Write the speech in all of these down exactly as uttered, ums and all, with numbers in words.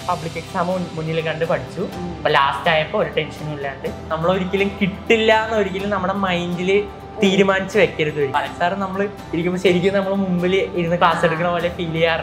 Public exam മുന്നിൽ കണ്ട് പഠിച്ചു. അപ്പൊ ലാസ്റ്റ് ആയപ്പോ ഒരു ടെൻഷനും ഇല്ലാണ്ട് നമ്മൾ ഒരിക്കലും കിട്ടില്ല എന്ന് ഒരിക്കലും നമ്മുടെ മൈൻഡിൽ തീരുമാനിച്ച് വെക്കരുത്. സാറ് നമ്മൾ ഇരിക്കുമ്പോൾ ശരിക്കും നമ്മൾ മുമ്പിൽ ഇരുന്ന് ക്ലാസ് എടുക്കുന്ന പോലെ ഫീൽ ചെയ്യാറ്.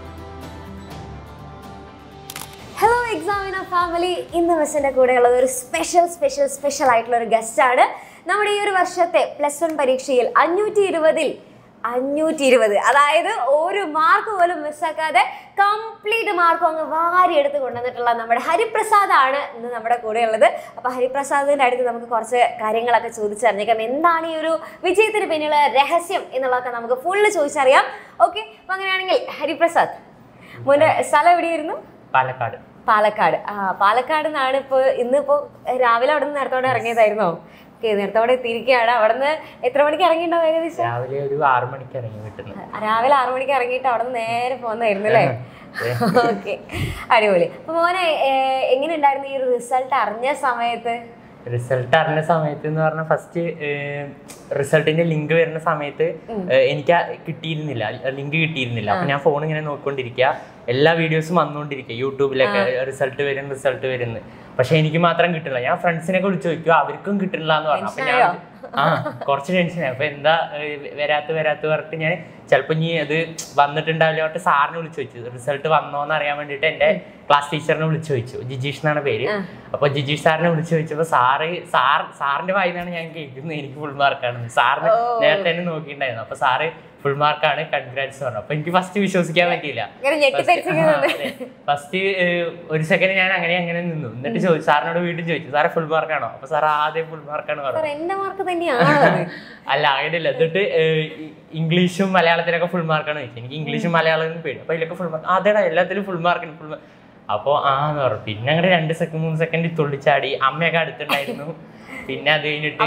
ഹലോ എക്സാമിനർ ഫാമിലി, ഇന്ന് മിസ്സിൻ്റെ കൂടെയുള്ളത് ഒരു സ്പെഷ്യൽ സ്പെഷ്യൽ സ്പെഷ്യൽ ആയിട്ടുള്ള ഒരു ഗസ്റ്റാണ്. നമ്മുടെ ഈ ഒരു വർഷത്തെ പ്ലസ് വൺ പരീക്ഷയിൽ അഞ്ഞൂറ്റി ഇരുപതിൽ അഞ്ഞൂറ്റി ഇരുപത് അതായത് ഒരു മാർക്ക് പോലും മിസ്സാക്കാതെ കംപ്ലീറ്റ് മാർക്കും അങ്ങ് വാരിയെടുത്ത് കൊണ്ടുവന്നിട്ടുള്ള നമ്മുടെ ഹരിപ്രസാദാണ് ഇന്ന് നമ്മുടെ കൂടെയുള്ളത്. അപ്പോൾ ഹരിപ്രസാദിൻ്റെ അടുത്ത് നമുക്ക് കുറച്ച് കാര്യങ്ങളൊക്കെ ചോദിച്ചറിഞ്ഞേക്കാം. എന്താണ് ഈ ഒരു വിജയത്തിന് പിന്നിലുള്ള രഹസ്യം എന്നുള്ളതൊക്കെ നമുക്ക് ഫുള്ള് ചോദിച്ചറിയാം. ഓക്കെ, അപ്പം അങ്ങനെയാണെങ്കിൽ ഹരിപ്രസാദ്, മോൻ്റെ സ്ഥലം എവിടെയായിരുന്നു? പാലക്കാട്. പാലക്കാട്. ആ പാലക്കാട് നിന്നാണ് ഇപ്പോൾ ഇന്നിപ്പോൾ രാവിലെ അവിടെ നിന്ന് നേരത്തോടെ ഇറങ്ങിയതായിരുന്നോ? ഓക്കെ, നേരത്തോടെ എത്തിയിരിക്കുകയാണ്. അവിടെ നിന്ന് എത്ര മണിക്ക് ഇറങ്ങിയിട്ടുണ്ടാവും ഏകദേശം? രാവിലെ ഒരു ആറു മണിക്ക് ഇറങ്ങി വീട്ടിൽ. രാവിലെ ആറു മണിക്ക് ഇറങ്ങിയിട്ട് അവിടെ നിന്ന് നേരെ പോകുന്നതായിരുന്നു അല്ലേ? ഓക്കെ, അടിപൊളി. അപ്പൊ മോനെ എങ്ങനെ ഉണ്ടായിരുന്നു ഈ ഒരു റിസൾട്ട് അറിഞ്ഞ സമയത്ത്? റിസൾട്ട് അറിഞ്ഞ സമയത്ത് എന്ന് പറഞ്ഞാൽ ഫസ്റ്റ് റിസൾട്ടിന്റെ ലിങ്ക് വരുന്ന സമയത്ത് എനിക്ക് കിട്ടിയിരുന്നില്ല, ലിങ്ക് കിട്ടിയിരുന്നില്ല. അപ്പൊ ഞാൻ ഫോൺ ഇങ്ങനെ നോക്കിക്കൊണ്ടിരിക്കുക, എല്ലാ വീഡിയോസും വന്നുകൊണ്ടിരിക്കുക യൂട്യൂബിലൊക്കെ റിസൾട്ട് വരും റിസൾട്ട് വരുന്നു. പക്ഷെ എനിക്ക് മാത്രം കിട്ടില്ല. ഞാൻ ഫ്രണ്ട്സിനൊക്കെ വിളിച്ചു ചോദിക്കുക, അവർക്കും കിട്ടില്ല എന്ന് പറഞ്ഞു. അപ്പൊ ഞാൻ ആ കുറച്ച് ടെൻഷനായി. അപ്പൊ എന്താ വരാത്ത വരാത്ത പറഞ്ഞിട്ട് ഞാൻ ചിലപ്പോൾ ഇനി അത് വന്നിട്ടുണ്ടാവില്ല പറഞ്ഞിട്ട് സാറിനെ വിളിച്ചു ചോദിച്ചു, റിസൾട്ട് വന്നോന്ന് അറിയാൻ വേണ്ടിയിട്ട് എൻ്റെ ക്ലാസ് ടീച്ചറിനെ വിളിച്ചു ചോദിച്ചു. ജിജീഷ് എന്നാണ് പേര്. അപ്പൊ ജിജീഷ് സാറിനെ വിളിച്ചു ചോദിച്ചപ്പോൾ സാറ് സാർ സാറിന്റെ വായിന്നാണ് ഞാൻ കേൾക്കുന്നത് എനിക്ക് ഫുൾ മാർക്കാണ്. സാറിന് നേരത്തെ തന്നെ നോക്കിയിട്ടുണ്ടായിരുന്നു. അപ്പൊ സാറ് ഫുൾ മാർക്കാണ്, കൺഗ്രാറ്റ്സ് പറഞ്ഞു. അപ്പൊ എനിക്ക് ഫസ്റ്റ് വിശ്വസിക്കാൻ പറ്റിയില്ല. ഫസ്റ്റ് ഒരു സെക്കൻഡ് ഞാൻ അങ്ങനെ അങ്ങനെ നിന്നു. എന്നിട്ട് ചോദിച്ചു, സാറിനോട് വീണ്ടും ചോദിച്ചു, സാറെ ഫുൾ മാർക്കാണോ? അപ്പൊ സാർ ആദ്യം ഫുൾ മാർക്കാണ് പറഞ്ഞു. അല്ല അങ്ങനെയല്ല. എന്നിട്ട് ഇംഗ്ലീഷും മലയാളത്തിലൊക്കെ ഫുൾ മാർക്കാണ് ചോദിച്ചത്. എനിക്ക് ഇംഗ്ലീഷും മലയാളത്തിനും പേടി. അപ്പൊ ഇതിലൊക്കെ ഫുൾ മാർക്ക്. അതേടാ എല്ലാത്തിലും ഫുൾ മാർക്കിന് ഫുൾ മാർക്ക്. അപ്പോൾ ആന്ന് പറഞ്ഞു. പിന്നെ അങ്ങനെ രണ്ട് സെക്കൻഡ് മൂന്ന് സെക്കൻഡ് തുള്ളിച്ചാടി. അമ്മയൊക്കെ അടുത്തുണ്ടായിരുന്നു. പിന്നെ അത് കഴിഞ്ഞിട്ട്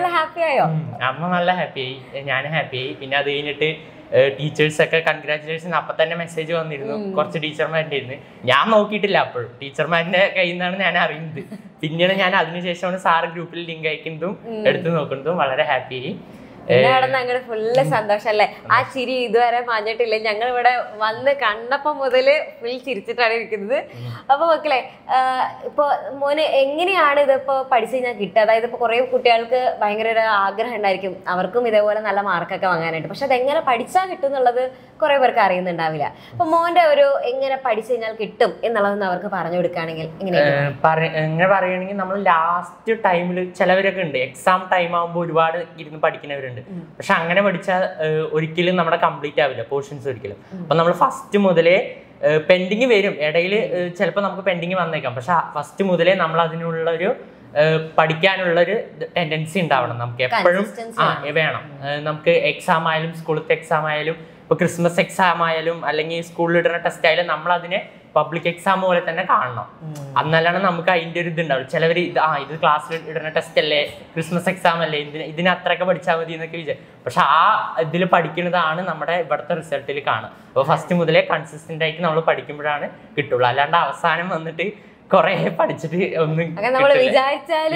അമ്മ നല്ല ഹാപ്പിയായി, ഞാൻ ഹാപ്പിയായി. പിന്നെ അത് കഴിഞ്ഞിട്ട് ടീച്ചേഴ്സൊക്കെ കൺഗ്രാറ്റുലേഷൻ അപ്പം തന്നെ മെസ്സേജ് വന്നിരുന്നു. കുറച്ച് ടീച്ചർമാരുടെ ഇരുന്ന് ഞാൻ നോക്കിയിട്ടില്ല. അപ്പോഴും ടീച്ചർമാരുടെ കയ്യിൽ നിന്നാണ് ഞാൻ അറിയുന്നത്. പിന്നീട് ഞാൻ അതിനുശേഷമാണ് സാറ് ഗ്രൂപ്പിൽ ലിങ്ക് അയക്കുന്നതും എടുത്തു നോക്കുന്നതും. വളരെ ഹാപ്പിയായി. ഞങ്ങളുടെ ഫുള്ള് സന്തോഷം അല്ലേ? ആ ചിരി ഇതുവരെ മാഞ്ഞിട്ടില്ല. ഞങ്ങൾ ഇവിടെ വന്ന് കണ്ടപ്പോ മുതല് ഫുൾ ചിരിച്ചിട്ടാണ് ഇരിക്കുന്നത്. അപ്പൊ മക്കളെ, ഇപ്പൊ മോന് എങ്ങനെയാണ് ഇതിപ്പോ പഠിച്ചു കഴിഞ്ഞാൽ കിട്ടുക? അതായത് ഇപ്പൊ കുറെ കുട്ടികൾക്ക് ഭയങ്കര ഒരു ആഗ്രഹം ഉണ്ടായിരിക്കും അവർക്കും ഇതേപോലെ നല്ല മാർക്കൊക്കെ വാങ്ങാനായിട്ട്. പക്ഷെ അതെങ്ങനെ പഠിച്ചാൽ കിട്ടും എന്നുള്ളത് കുറെ പേർക്ക് അറിയുന്നുണ്ടാവില്ല. അപ്പൊ മോന്റെ ഒരു എങ്ങനെ പഠിച്ചു കഴിഞ്ഞാൽ കിട്ടും എന്നുള്ളതെന്ന് അവർക്ക് പറഞ്ഞു കൊടുക്കുകയാണെങ്കിൽ എങ്ങനെ എങ്ങനെ പറയുകയാണെങ്കിൽ, നമ്മൾ ലാസ്റ്റ് ടൈമിൽ ചിലവരൊക്കെ ഉണ്ട് എക്സാം ടൈം ആകുമ്പോൾ ഒരുപാട് ഇരുന്ന് പഠിക്കുന്നവരുണ്ട്. പക്ഷെ അങ്ങനെ പഠിച്ചാൽ ഒരിക്കലും നമ്മുടെ കംപ്ലീറ്റ് ആവില്ല പോർഷൻസ് ഒരിക്കലും. അപ്പൊ നമ്മൾ ഫസ്റ്റ് മുതലേ പെൻഡിങ് വരും, ഇടയിൽ ചിലപ്പോൾ നമുക്ക് പെൻഡിങ് വന്നേക്കാം. പക്ഷെ ഫസ്റ്റ് മുതലേ നമ്മൾ അതിനുള്ള ഒരു പഠിക്കാനുള്ളൊരു ടെൻഡൻസി ഉണ്ടാവണം നമുക്ക് എപ്പോഴും. ആ വേണം. നമുക്ക് എക്സാം ആയാലും സ്കൂളത്തെ എക്സാം ആയാലും ഇപ്പൊ ക്രിസ്മസ് എക്സാം ആയാലും അല്ലെങ്കിൽ സ്കൂളിൽ ഇടുന്ന ടെസ്റ്റ് ആയാലും നമ്മൾ അതിനെ പബ്ലിക് എക്സാം പോലെ തന്നെ കാണണം. എന്നാലാണ് നമുക്ക് അതിൻ്റെ ഒരു ഇതുണ്ടാവും. ചിലവർ ഇത് ആ ഇത് ക്ലാസ്സിൽ ഇടുന്ന ടെസ്റ്റ് അല്ലേ, ക്രിസ്മസ് എക്സാം അല്ലേ, ഇതിന് ഇതിന് അത്രയൊക്കെ പഠിച്ചാൽ മതി എന്നൊക്കെ വിചാരിച്ചു. പക്ഷെ ആ ഇതിൽ പഠിക്കുന്നതാണ് നമ്മുടെ ഇവിടുത്തെ റിസൾട്ടിൽ കാണുക. അപ്പോൾ ഫസ്റ്റ് മുതലേ കൺസിസ്റ്റന്റ് ആയിട്ട് നമ്മൾ പഠിക്കുമ്പോഴാണ് കിട്ടുള്ളൂ. അല്ലാണ്ട് അവസാനം വന്നിട്ട് കുറെ പഠിച്ചിട്ട് ഒന്നും വിചാരിച്ചാലും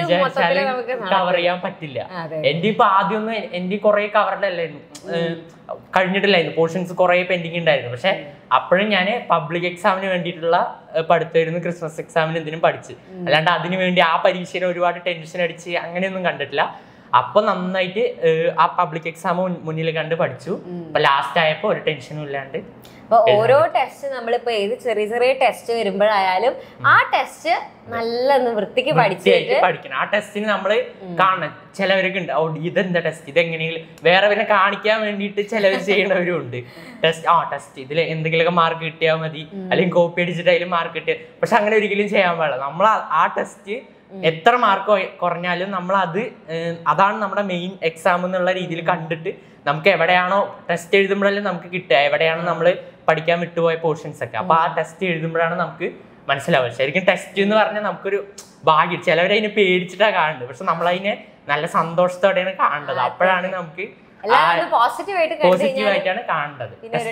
കവർ ചെയ്യാൻ പറ്റില്ല. എന്റെ ഇപ്പൊ ആദ്യമൊന്നും എന്റെ കുറെ കവറിലല്ലായിരുന്നു, കഴിഞ്ഞിട്ടില്ലായിരുന്നു. പോർഷൻസ് കുറെ പെൻഡിങ് ഉണ്ടായിരുന്നു. പക്ഷെ അപ്പോഴും ഞാൻ പബ്ലിക് എക്സാമിന് വേണ്ടിയിട്ടുള്ള പഠിത്തമായിരുന്നു. ക്രിസ്മസ് എക്സാമിന് എന്തിനും പഠിച്ച്, അല്ലാണ്ട് അതിനു വേണ്ടി ആ പരീക്ഷയിൽ ഒരുപാട് ടെൻഷൻ അടിച്ച് അങ്ങനെയൊന്നും കണ്ടിട്ടില്ല. അപ്പൊ നന്നായിട്ട് ആ പബ്ലിക് എക്സാം മുന്നിൽ കണ്ട് പഠിച്ചു. അപ്പൊ ലാസ്റ്റ് ആയപ്പോ ഒരു ടെൻഷനും ഇല്ലാണ്ട്. അപ്പൊ ഓരോ ടെസ്റ്റ് നമ്മളിപ്പോ ഏത് ചെറിയ ചെറിയ ടെസ്റ്റ് വരുമ്പോഴായാലും ആ ടെസ്റ്റ് നല്ല വൃത്തിക്ക് പഠിച്ചിട്ട് പഠിക്കണം. ആ ടെസ്റ്റിന് നമ്മള് കാണണം. ചിലവരൊക്കെ ഉണ്ട്, ഓ ഇതെന്താ ടെസ്റ്റ്, ഇതെങ്ങനെയെങ്കിലും വേറെ പിന്നെ കാണിക്കാൻ വേണ്ടിയിട്ട് ചിലവർ ചെയ്യണവരും ഉണ്ട്. ടെസ്റ്റ് ആ ടെസ്റ്റ് ഇതിൽ എന്തെങ്കിലുമൊക്കെ മാർക്ക് കിട്ടിയാൽ മതി, അല്ലെങ്കിൽ കോപ്പി അടിച്ചിട്ട് അതിൽ മാർക്ക് കിട്ടിയ. പക്ഷെ അങ്ങനെ ഒരിക്കലും ചെയ്യാൻ പാടില്ല. നമ്മൾ ആ ടെസ്റ്റ് എത്ര മാർക്ക് കുറഞ്ഞാലും നമ്മൾ അത് അതാണ് നമ്മുടെ മെയിൻ എക്സാം എന്നുള്ള രീതിയിൽ കണ്ടിട്ട് നമുക്ക് എവിടെയാണോ ടെസ്റ്റ് എഴുതുമ്പോഴല്ലേ നമുക്ക് കിട്ടുക, എവിടെയാണോ നമ്മൾ പഠിക്കാൻ വിട്ടുപോയ പോർഷൻസ് ഒക്കെ. അപ്പൊ ആ ടെസ്റ്റ് എഴുതുമ്പോഴാണ് നമുക്ക് മനസ്സിലാവുക. ശരിക്കും ടെസ്റ്റ് എന്ന് പറഞ്ഞാൽ നമുക്കൊരു ഭാഗ്യം. ചിലവരതിനെ പേടിച്ചിട്ടാണ് കാണുന്നത്, പക്ഷെ നമ്മളതിനെ നല്ല സന്തോഷത്തോടെയാണ് കാണേണ്ടത്. അപ്പോഴാണ് നമുക്ക് പോസിറ്റീവായിട്ടാണ് കാണേണ്ടത്.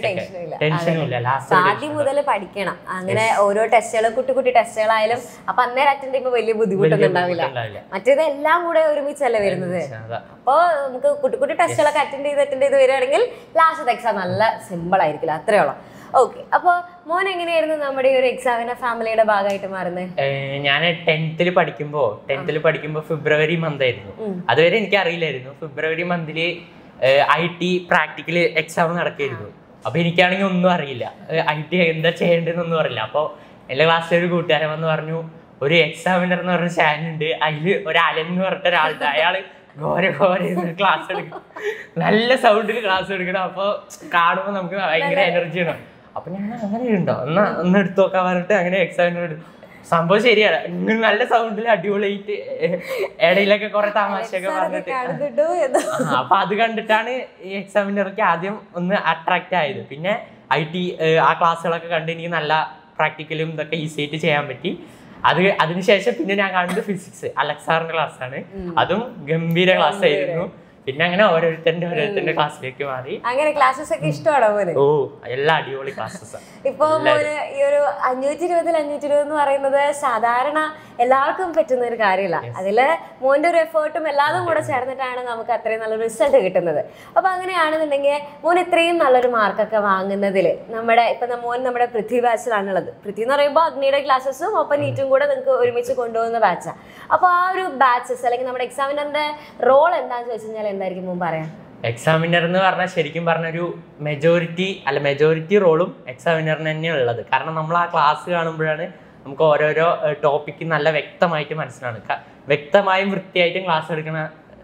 ആദ്യം മുതൽ പഠിക്കണം. അങ്ങനെ ഓരോ ടെസ്റ്റുകൾ കുട്ടി കുട്ടി ടെസ്റ്റുകളായാലും അപ്പൊ അന്നേരം അറ്റൻഡ് ചെയ്യുമ്പോൾ വലിയ ബുദ്ധിമുട്ടൊന്നും ഉണ്ടാവില്ല. മറ്റേത് എല്ലാം കൂടെ ഒരുമിച്ചല്ലേ വരുന്നത്. അപ്പൊ നമുക്ക് കുട്ടി കുട്ടി ടെസ്റ്റുകളൊക്കെ അറ്റൻഡ് ചെയ്ത് അറ്റൻഡ് ചെയ്ത് വരികയാണെങ്കിൽ ലാസ്റ്റ് എക്സാം നല്ല സിമ്പിൾ ആയിരിക്കില്ല. അത്രേ ഉള്ളൂ. ഓക്കെ, അപ്പൊ മോൻ എങ്ങനെയായിരുന്നു നമ്മുടെ ഈ ഒരു എക്സാമിന ഫാമിലിയുടെ ഭാഗമായിട്ട് മാറുന്നത്? ഞാൻ ടെൻത്തിൽ പഠിക്കുമ്പോ ടെൻത്തിൽ പഠിക്കുമ്പോ ഫെബ്രുവരി മന്ത് ആയിരുന്നു. അതുവരെ എനിക്ക് അറിയില്ലായിരുന്നു. ഫെബ്രുവരി മന്തില് ഐ ടി പ്രാക്ടിക്കൽ എക്സാം നടക്കായിരുന്നു. അപ്പൊ എനിക്കാണെങ്കിൽ ഒന്നും അറിയില്ല, ഐ ടി എന്താ ചെയ്യേണ്ടതെന്നൊന്നും അറിയില്ല. അപ്പൊ എല്ലാ ക്ലാസ്സിലെ ഒരു കൂട്ടുകാരൻ വന്ന് പറഞ്ഞു, ഒരു എക്സാമിനർ എന്ന് പറഞ്ഞ ചാനൽ ഉണ്ട്, അതില് ഒരു അലൻ എന്ന് പറഞ്ഞിട്ട് ഒരാളുണ്ട്, അയാള് ഘോര ഘോര ക്ലാസ് എടുക്കും, നല്ല സൗണ്ടിൽ ക്ലാസ് എടുക്കണം. അപ്പൊ കാണുമ്പോൾ നമുക്ക് ഭയങ്കര എനർജി ആണ്. അപ്പൊ ഞാൻ അങ്ങനെ ഉണ്ടോ എന്നാ ഒന്ന് എടുത്തു നോക്കാൻ പറഞ്ഞിട്ട് അങ്ങനെ എക്സാമിനർ എടുത്തു. സംഭവം ശരിയാണ്, ഇങ്ങനെ നല്ല സൗണ്ടിൽ അടിപൊളിയായിട്ട് ഇടയിലൊക്കെ കുറെ തമാശയൊക്കെ പറഞ്ഞിട്ട്. അപ്പൊ അത് കണ്ടിട്ടാണ് ഈ എക്സാമിനർക്ക് ആദ്യം ഒന്ന് അട്രാക്ട് ആയത്. പിന്നെ ഐ ടി ആ ക്ലാസ്സുകളൊക്കെ കണ്ട് എനിക്ക് നല്ല പ്രാക്ടിക്കലും ഇതൊക്കെ ഈസി ആയിട്ട് ചെയ്യാൻ പറ്റി. അത് അതിനുശേഷം പിന്നെ ഞാൻ കാണുന്നത് ഫിസിക്സ്, അലക്സാറിന്റെ ക്ലാസ്സാണ്. അതും ഗംഭീര ക്ലാസ് ആയിരുന്നു. പിന്നെ അങ്ങനെ ഓരോരുത്തരുടെ ഓരോരുത്തരുടെ ക്ലാസ്സിലേക്ക് മാറി. അങ്ങനെ ക്ലാസ്സസ് ഒക്കെ ഇഷ്ടമാണോ മോനെ? ഓ, എല്ലാ അടിപൊളി ക്ലാസ്സസ്. ഇപ്പൊ മോന് ഈ ഒരു അഞ്ഞൂറ്റി ഇരുപതിൽ അഞ്ഞൂറ്റി ഇരുപത് എന്ന് പറയുന്നത് സാധാരണ എല്ലാവർക്കും പറ്റുന്ന ഒരു കാര്യമില്ല. അതില് മോന്റെ ഒരു എഫേർട്ടും എല്ലാതും കൂടെ ചേർന്നിട്ടാണ് നമുക്ക് അത്രയും നല്ലൊരു റിസൾട്ട് കിട്ടുന്നത്. അപ്പൊ അങ്ങനെയാണെന്നുണ്ടെങ്കിൽ മോൻ ഇത്രയും നല്ലൊരു മാർക്കൊക്കെ വാങ്ങുന്നതിൽ നമ്മുടെ ഇപ്പൊ മോൻ നമ്മുടെ പൃഥ്വി ബാച്ചിലാണുള്ളത്. പൃഥ്വി എന്ന് പറയുമ്പോൾ അഗ്നിയുടെ ക്ലാസ്സസും ഒപ്പം നീറ്റും കൂടെ നിങ്ങൾക്ക് ഒരുമിച്ച് കൊണ്ടുപോകുന്ന ബാച്ചാണ്. അപ്പൊ ആ ഒരു ബാച്ചസ് അല്ലെങ്കിൽ നമ്മുടെ എക്സാമിനറിന്റെ റോൾ എന്താണെന്ന് ചോദിച്ചു കഴിഞ്ഞാൽ എന്തായിരിക്കും മോൻ പറയാം? എക്സാമിനർ എന്ന് പറഞ്ഞാൽ ശരിക്കും പറഞ്ഞൊരു മെജോറിറ്റി അല്ല മെജോറിറ്റി റോളും എക്സാമിനറിന് തന്നെയാണ് ഉള്ളത്. കാരണം നമ്മൾ ആ ക്ലാസ് കാണുമ്പോഴാണ് നമുക്ക് ഓരോരോ ടോപ്പിക്ക് നല്ല വ്യക്തമായിട്ട് മനസ്സിലാണ്. വ്യക്തമായും വൃത്തിയായിട്ടും ക്ലാസ് എടുക്കുന്ന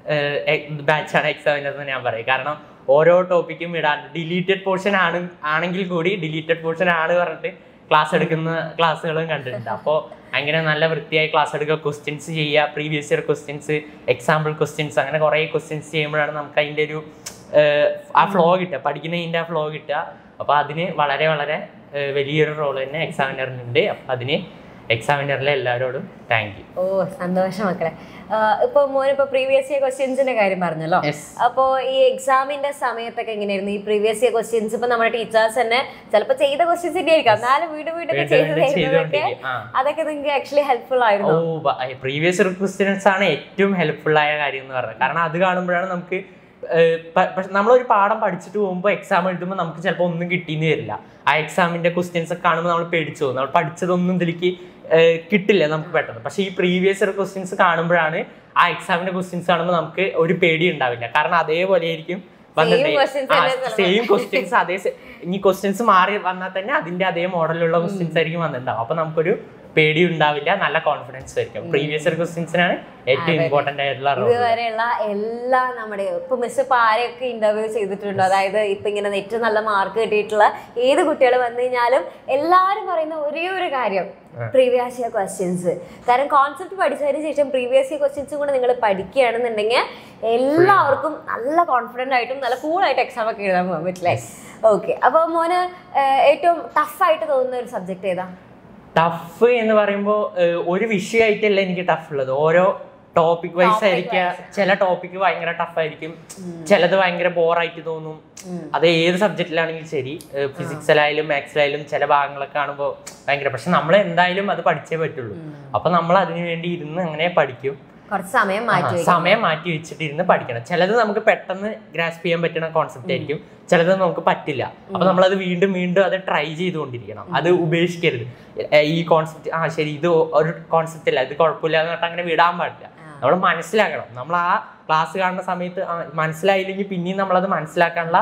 ബാച്ചാണ് എക്സാമിനർ എന്ന് ഞാൻ പറയും. കാരണം ഓരോ ടോപ്പിക്കും ഇടാൻ ഡിലീറ്റഡ് പോർഷൻ ആണ് ആണെങ്കിൽ കൂടി ഡിലീറ്റഡ് പോർഷൻ ആണ് പറഞ്ഞിട്ട് ക്ലാസ് എടുക്കുന്ന ക്ലാസ്സുകളും കണ്ടിട്ടുണ്ട്. അപ്പോൾ അങ്ങനെ നല്ല വൃത്തിയായി ക്ലാസ് എടുക്കുക, ക്വസ്റ്റ്യൻസ് ചെയ്യുക, previous year questions, example questions, അങ്ങനെ കുറേ ക്വസ്റ്റ്യൻസ് ചെയ്യുമ്പോഴാണ് നമുക്ക് അതിൻ്റെ ഒരു ആ ഫ്ലോ കിട്ടുക, പഠിക്കുന്നതിൻ്റെ ആ ഫ്ലോ കിട്ടുക. അപ്പോൾ അതിന് വളരെ വളരെ വലിയൊരു റോൾ തന്നെ എക്സാമിനറിനുണ്ട്. അപ്പം അതിന് എക്സാമിനറിലെ എല്ലാവരോടും താങ്ക് യു. ഓ, സന്തോഷം മക്കളെ. ഇപ്പൊ മോനിപ്പോ പ്രീവിയസ് ഇയർ ക്വസ്റ്റ്യൻസിന്റെ കാര്യം പറഞ്ഞല്ലോ. അപ്പോ ഈ എക്സാമിന്റെ സമയത്തൊക്കെ എങ്ങനെയായിരുന്നു ഈ പ്രീവിയസ് ഇയർ ക്വസ്റ്റ്യൻസ്? ഇപ്പൊ നമ്മുടെ ടീച്ചേഴ്സ് തന്നെ ചിലപ്പോ ചെയ്ത ക്വസ്റ്റ്യൻസ് തന്നെ ആയിരിക്കും, എന്നാലും വീണ്ടും വീടൊക്കെ ചെയ്തതൊക്കെ അതൊക്കെ നിങ്ങൾക്ക് ആക്ച്വലി ഹെൽപ്ഫുൾ ആയിരുന്നു? ഓ, പ്രീവിയസ് ഇയർ ക്വസ്റ്റ്യൻസ് ആണ് ഏറ്റവും ഹെൽപ്ഫുൾ ആയ കാര്യം എന്ന് പറഞ്ഞത്. കാരണം അത് കാണുമ്പോഴാണ് നമുക്ക് നമ്മളൊരു പാഠം പഠിച്ചിട്ട് പോകുമ്പോൾ എക്സാം എഴുതുമ്പോൾ നമുക്ക് ചിലപ്പോൾ ഒന്നും കിട്ടിയെന്ന് വരില്ല. ആ എക്സാമിന്റെ ക്വസ്റ്റ്യൻസ് ഒക്കെ കാണുമ്പോൾ നമ്മൾ പേടിച്ചു പോകും, നമ്മൾ പഠിച്ചതൊന്നും ഇതിലേക്ക് കിട്ടില്ല നമുക്ക് പെട്ടെന്ന്. പക്ഷെ ഈ പ്രീവിയസ് ഇയർ ക്വസ്റ്റ്യൻസ് കാണുമ്പോഴാണ്, ആ എക്സാമിന്റെ ക്വസ്റ്റ്യൻസ് കാണുമ്പോൾ നമുക്ക് ഒരു പേടി ഉണ്ടാവില്ല. കാരണം അതേപോലെ ആയിരിക്കും വന്നിട്ടുണ്ടാവും, സെയിം ക്വസ്റ്റ്യൻസ് അതേ ഇനി ക്വസ്റ്റ്യൻസ് മാറി വന്നാൽ തന്നെ അതിന്റെ അതേ മോഡലിലുള്ള ക്വസ്റ്റ്യൻസ് ആയിരിക്കും വന്നിട്ടുണ്ടാവും. അപ്പൊ നമുക്കൊരു പേടി ഉണ്ടാവില്ല, നല്ല കോൺഫിഡൻസ് ആയിരിക്കും. പ്രീവിയസ് ഇയർ ക്വസ്റ്റ്യൻസിനാണ് ഏറ്റവും ഇമ്പോർട്ടന്റ് ആയിട്ടുള്ള ഇതുവരെയുള്ള എല്ലാ നമ്മുടെ ഇപ്പൊ മിസ് ഇപ്പൊ ആരെയൊക്കെ ഇന്റർവ്യൂ ചെയ്തിട്ടുണ്ടോ, അതായത് ഇപ്പൊ ഇങ്ങനെ ഏറ്റവും നല്ല മാർക്ക് കിട്ടിയിട്ടുള്ള ഏത് കുട്ടികൾ വന്നു കഴിഞ്ഞാലും എല്ലാവരും പറയുന്ന ഒരേ ഒരു കാര്യം പ്രീവിയസ് ഇയർ ക്വസ്റ്റ്യൻസ്. കാരണം കോൺസെപ്റ്റ് പഠിച്ചതിന് ശേഷം പ്രീവിയസ് ഇയർ ക്വസ്റ്റ്യൻസും കൂടെ നിങ്ങൾ പഠിക്കുകയാണെന്നുണ്ടെങ്കിൽ എല്ലാവർക്കും നല്ല കോൺഫിഡന്റ് ആയിട്ടും നല്ല കൂളായിട്ട് എക്സാം ഒക്കെ എഴുതാൻ പോകാൻ പറ്റില്ലേ? ഓക്കെ, അപ്പൊ മോന് ഏറ്റവും ടഫായിട്ട് തോന്നുന്ന ഒരു സബ്ജക്ട് ഏതാ? ടഫ് എന്ന് പറയുമ്പോൾ ഒരു വിഷയമായിട്ടല്ല എനിക്ക് ടഫ് ഉള്ളത്, ഓരോ ടോപ്പിക് വൈസ് ആയിരിക്കുക. ചില ടോപ്പിക്ക് ഭയങ്കര ടഫായിരിക്കും, ചിലത് ഭയങ്കര ബോറായിട്ട് തോന്നും. അത് ഏത് സബ്ജക്റ്റിലാണെങ്കിലും ശരി, ഫിസിക്സിലായാലും മാത്സിലായാലും ചില ഭാഗങ്ങളൊക്കെ കാണുമ്പോൾ ഭയങ്കര, പക്ഷെ നമ്മൾ എന്തായാലും അത് പഠിച്ചേ പറ്റുള്ളൂ. അപ്പൊ നമ്മൾ അതിനു വേണ്ടി ഇരുന്ന് അങ്ങനെ പഠിക്കും, സമയം മാറ്റി സമയം മാറ്റി വെച്ചിട്ട് ഇരുന്ന് പഠിക്കണം. ചിലത് നമുക്ക് പെട്ടെന്ന് ഗ്രാസ്പ് ചെയ്യാൻ പറ്റുന്ന കോൺസെപ്റ്റ് ആയിരിക്കും, ചിലത് നമുക്ക് പറ്റില്ല. അപ്പൊ നമ്മളത് വീണ്ടും വീണ്ടും അത് ട്രൈ ചെയ്തുകൊണ്ടിരിക്കണം, അത് ഉപേക്ഷിക്കരുത്. ഈ കോൺസെപ്റ്റ് ആ ശരി ഇത് ഒരു കോൺസെപ്റ്റ് അല്ല, ഇത് കുഴപ്പമില്ല എന്ന് പറഞ്ഞാൽ അങ്ങനെ വിടാൻ പാടില്ല. നമ്മൾ മനസ്സിലാക്കണം. നമ്മൾ ആ ക്ലാസ് കാണുന്ന സമയത്ത് മനസ്സിലായില്ലെങ്കിൽ പിന്നെയും നമ്മളത് മനസ്സിലാക്കാനുള്ള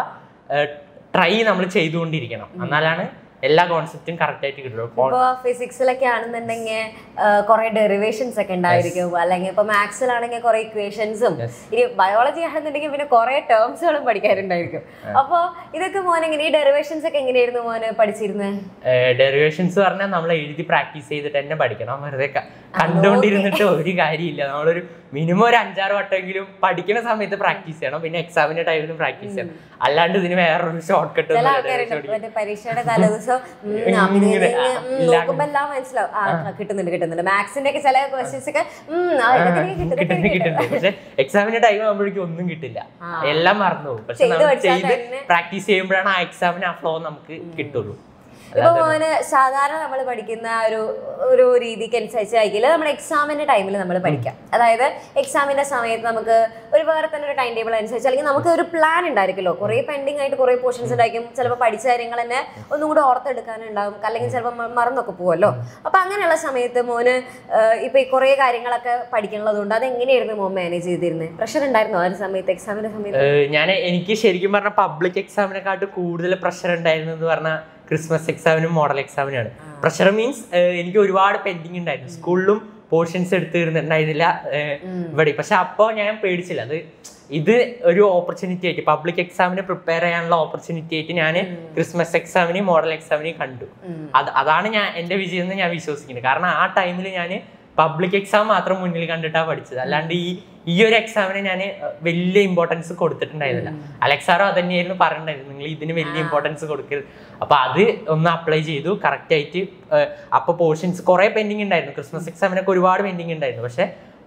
ട്രൈ നമ്മൾ ചെയ്തുകൊണ്ടിരിക്കണം, എന്നാലാണ് എല്ലാ കോൺസെപ്റ്റും കറക്റ്റ് ആയിട്ട് കിട്ടും. ഇപ്പൊ ഫിസിക്സിലൊക്കെ ആണെന്നുണ്ടെങ്കിൽ കുറെ ഡെറിവേഷൻസ് ഒക്കെ ഉണ്ടായിരിക്കും, അല്ലെങ്കിൽ ഇപ്പൊ മാത്സിലാണെങ്കിൽ കുറെ ഇക്വേഷൻസും, ഇനി ബയോളജി ആണെന്നുണ്ടെങ്കിൽ പിന്നെ കുറെ ടേംസുകളും പഠിക്കാറുണ്ടായിരിക്കും. അപ്പൊ ഇതൊക്കെ മോൻ എങ്ങനെ ഈ ഡെറിവേഷൻസ് ഒക്കെ എങ്ങനെയായിരുന്നു മോന് പഠിച്ചിരുന്നത്? ഡെറിവേഷൻസ് പറഞ്ഞാൽ നമ്മൾ എഴുതി പ്രാക്ടീസ് ചെയ്തിട്ട് തന്നെ പഠിക്കണം, വെറുതെ കണ്ടുകൊണ്ടിരുന്നിട്ട് ഒരു കാര്യമില്ല. നമ്മളൊരു മിനിമം ഒരു അഞ്ചാറ് വട്ടമെങ്കിലും പഠിക്കുന്ന സമയത്ത് പ്രാക്ടീസ് ചെയ്യണം, പിന്നെ എക്സാമിന്റെ ടൈമിലും പ്രാക്ടീസ് ചെയ്യണം. അല്ലാണ്ട് ഇതിന് വേറൊരു ഷോർട്ട് കട്ട് പരീക്ഷയുടെ തലേദിവസം നോക്കുമ്പോ എല്ലാം മനസ്സിലാവും, ആ കിട്ടുന്നുണ്ട് കിട്ടുന്നുണ്ട്. മാത്സിന്റെ ഒക്കെ ചില ക്വസ്റ്റ്യൻസ് ഒക്കെ കിട്ടുന്നുണ്ട്, പക്ഷെ എക്സാമിന്റെ ടൈം ആകുമ്പോഴേക്കും ഒന്നും കിട്ടില്ല, എല്ലാം മറന്നു പോകും. പക്ഷെ നമ്മൾ ചെയ്ത് പ്രാക്ടീസ് ചെയ്യുമ്പോഴാണ് ആ എക്സാമിന് ആ ഫ്ലോ നമുക്ക് കിട്ടുള്ളൂ. ഇപ്പൊ മോന് സാധാരണ നമ്മൾ പഠിക്കുന്ന ഒരു ഒരു രീതിക്ക് അനുസരിച്ച് ആയിരിക്കില്ല നമ്മുടെ എക്സാമിന്റെ ടൈമിൽ നമ്മൾ പഠിക്കാം. അതായത് എക്സാമിന്റെ സമയത്ത് നമുക്ക് ഒരു വേറെ തന്നെ ഒരു ടൈം ടേബിൾ അനുസരിച്ച് അല്ലെങ്കിൽ നമുക്ക് ഒരു പ്ലാൻ ഉണ്ടായിരിക്കുമല്ലോ. കുറെ പെൻഡിങ് ആയിട്ട് കുറെ പോർഷൻസ് ഉണ്ടായിരിക്കും. ചിലപ്പോൾ പഠിച്ച കാര്യങ്ങൾ തന്നെ ഒന്നും കൂടെ ഓർത്തെടുക്കാനുണ്ടാവും, അല്ലെങ്കിൽ ചിലപ്പോൾ മറന്നൊക്കെ പോകുമല്ലോ. അപ്പൊ അങ്ങനെയുള്ള സമയത്ത് മോന് ഇപ്പൊ ഈ കുറെ കാര്യങ്ങളൊക്കെ പഠിക്കാനുള്ളതുകൊണ്ട് അത് എങ്ങനെയായിരുന്നു മോൻ മാനേജ് ചെയ്തിരുന്നത്? പ്രഷർ ഉണ്ടായിരുന്നോ ആ ഒരു സമയത്ത്, എക്സാമിന്റെ സമയത്ത്? ഞാൻ എനിക്ക് ശരിക്കും പറഞ്ഞ പബ്ലിക് എക്സാമിനെക്കാട്ടും കൂടുതൽ പ്രഷർ ഉണ്ടായിരുന്നു എന്ന് പറഞ്ഞാൽ ക്രിസ്മസ് എക്സാമിനും മോഡൽ എക്സാമിനാണ്. പ്രഷർ മീൻസ് എനിക്ക് ഒരുപാട് പെൻഡിങ് ഉണ്ടായിരുന്നു. സ്കൂളിലും പോർഷൻസ് എടുത്തിരുന്നുണ്ടായിരുന്നില്ല ഇവിടെ. പക്ഷെ അപ്പോൾ ഞാൻ പേടിച്ചില്ല. അത് ഇത് ഒരു ഓപ്പർച്യൂണിറ്റി ആയിട്ട് പബ്ലിക് എക്സാമിന് പ്രിപ്പയർ ചെയ്യാനുള്ള ഓപ്പർച്യൂണിറ്റി ആയിട്ട് ഞാൻ ക്രിസ്മസ് എക്സാമിനെയും മോഡൽ എക്സാമിനെയും കണ്ടു. അത് അതാണ് ഞാൻ എൻ്റെ വിജയം എന്ന് ഞാൻ വിശ്വസിക്കുന്നത്. കാരണം ആ ടൈമിൽ ഞാൻ പബ്ലിക് എക്സാം മാത്രം മുന്നിൽ കണ്ടിട്ടാണ് പഠിച്ചത്. അല്ലാണ്ട് ഈ ഈ ഒരു എക്സാമിന് ഞാൻ വലിയ ഇമ്പോർട്ടൻസ് കൊടുത്തിട്ടുണ്ടായിരുന്നില്ല. അലക്സാറോ അത് തന്നെയായിരുന്നു പറഞ്ഞിട്ടുണ്ടായിരുന്നു, നിങ്ങൾ ഇതിന് വലിയ ഇമ്പോർട്ടൻസ് കൊടുക്കരുത്. അപ്പൊ അത് ഒന്ന് അപ്ലൈ ചെയ്തു കറക്റ്റ് ആയിട്ട്. അപ്പൊ പോർഷൻസ് കുറെ പെൻഡിങ് ഉണ്ടായിരുന്നു. ക്രിസ്മസ് എക്സാമിനൊക്കെ ഒരുപാട് പെൻഡിങ് ഉണ്ടായിരുന്നു. പക്ഷെ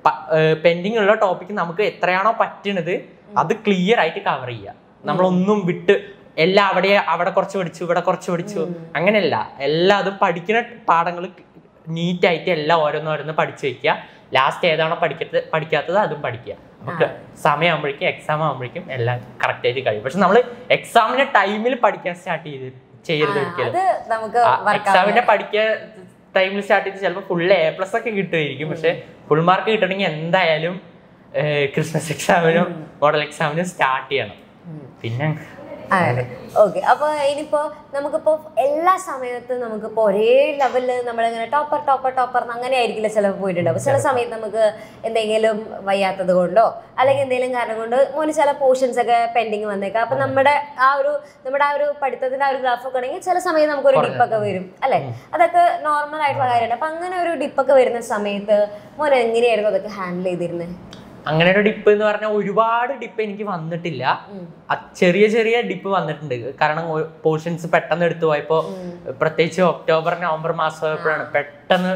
പെൻഡിങ് ഉള്ള ടോപ്പിക്ക് നമുക്ക് എത്രയാണോ പറ്റുന്നത് അത് ക്ലിയർ ആയിട്ട് കവർ ചെയ്യുക. നമ്മളൊന്നും വിട്ട് എല്ലാം അവിടെ അവിടെ കുറച്ച് പഠിച്ചു ഇവിടെ കുറച്ച് പഠിച്ചു അങ്ങനെയല്ല. എല്ലാ അതും പഠിക്കുന്ന പാഠങ്ങൾ നീറ്റായിട്ട് എല്ലാം ഓരോന്നോരോന്ന് പഠിച്ചു വെക്കുക. ലാസ്റ്റ് ഏതാണോ പഠിക്കത്ത് പഠിക്കാത്തത് അതും പഠിക്കുക. നമുക്ക് സമയമാകുമ്പോഴേക്കും എക്സാം ആകുമ്പോഴേക്കും എല്ലാം കറക്റ്റ് ആയിട്ട് കഴിയും. പക്ഷെ നമ്മൾ എക്സാമിന്റെ ടൈമിൽ പഠിക്കാൻ സ്റ്റാർട്ട് ചെയ്ത് ചെയ്യരുത് ഒരിക്കലും. എക്സാമിന്റെ പഠിക്കാൻ ടൈമിൽ സ്റ്റാർട്ട് ചെയ്ത് ചിലപ്പോൾ ഫുൾ എ പ്ലസ് ഒക്കെ കിട്ടുമായിരിക്കും. പക്ഷെ ഫുൾ മാർക്ക് കിട്ടണമെങ്കിൽ എന്തായാലും ക്രിസ്മസ് എക്സാമിനും മോഡൽ എക്സാമിനും സ്റ്റാർട്ട് ചെയ്യണം. പിന്നെ അതെ, ഓക്കെ. അപ്പോൾ ഇനിയിപ്പോ നമുക്കിപ്പോ എല്ലാ സമയത്തും നമുക്കിപ്പോ ഒരേ ലെവലില് നമ്മളിങ്ങനെ ടോപ്പർ ടോപ്പർ ടോപ്പർ അങ്ങനെ ആയിരിക്കില്ല ചിലപ്പോൾ പോയിട്ടുണ്ടാവും. ചില സമയത്ത് നമുക്ക് എന്തെങ്കിലും വയ്യാത്തത് കൊണ്ടോ അല്ലെങ്കിൽ എന്തെങ്കിലും കാരണം കൊണ്ട് മോന് ചില പോർഷൻസ് ഒക്കെ പെൻഡിങ് വന്നേക്കാം. അപ്പൊ നമ്മുടെ ആ ഒരു നമ്മുടെ ആ ഒരു പഠിത്തത്തിന്റെ ആ ഒരു ഗ്രാഫൊക്കെ ആണെങ്കിൽ ചില സമയത്ത് നമുക്കൊരു ഡിപ്പൊക്കെ വരും അല്ലെ. അതൊക്കെ നോർമൽ ആയിട്ടുള്ള കാര്യമാണ്. അപ്പൊ അങ്ങനെ ഒരു ഡിപ്പൊക്കെ വരുന്ന സമയത്ത് മോൻ എങ്ങനെയായിരുന്നു അതൊക്കെ ഹാൻഡിൽ ചെയ്തിരുന്നത്? അങ്ങനെ ഒരു ഡിപ്പ് എന്ന് പറഞ്ഞാൽ ഒരുപാട് ഡിപ്പ് എനിക്ക് വന്നിട്ടില്ല. ചെറിയ ചെറിയ ഡിപ്പ് വന്നിട്ടുണ്ട്. കാരണം പോർഷൻസ് പെട്ടെന്ന് എടുത്തു പോയപ്പോ, പ്രത്യേകിച്ച് ഒക്ടോബർ നവംബർ മാസം ആയപ്പോഴാണ് പെട്ടെന്ന്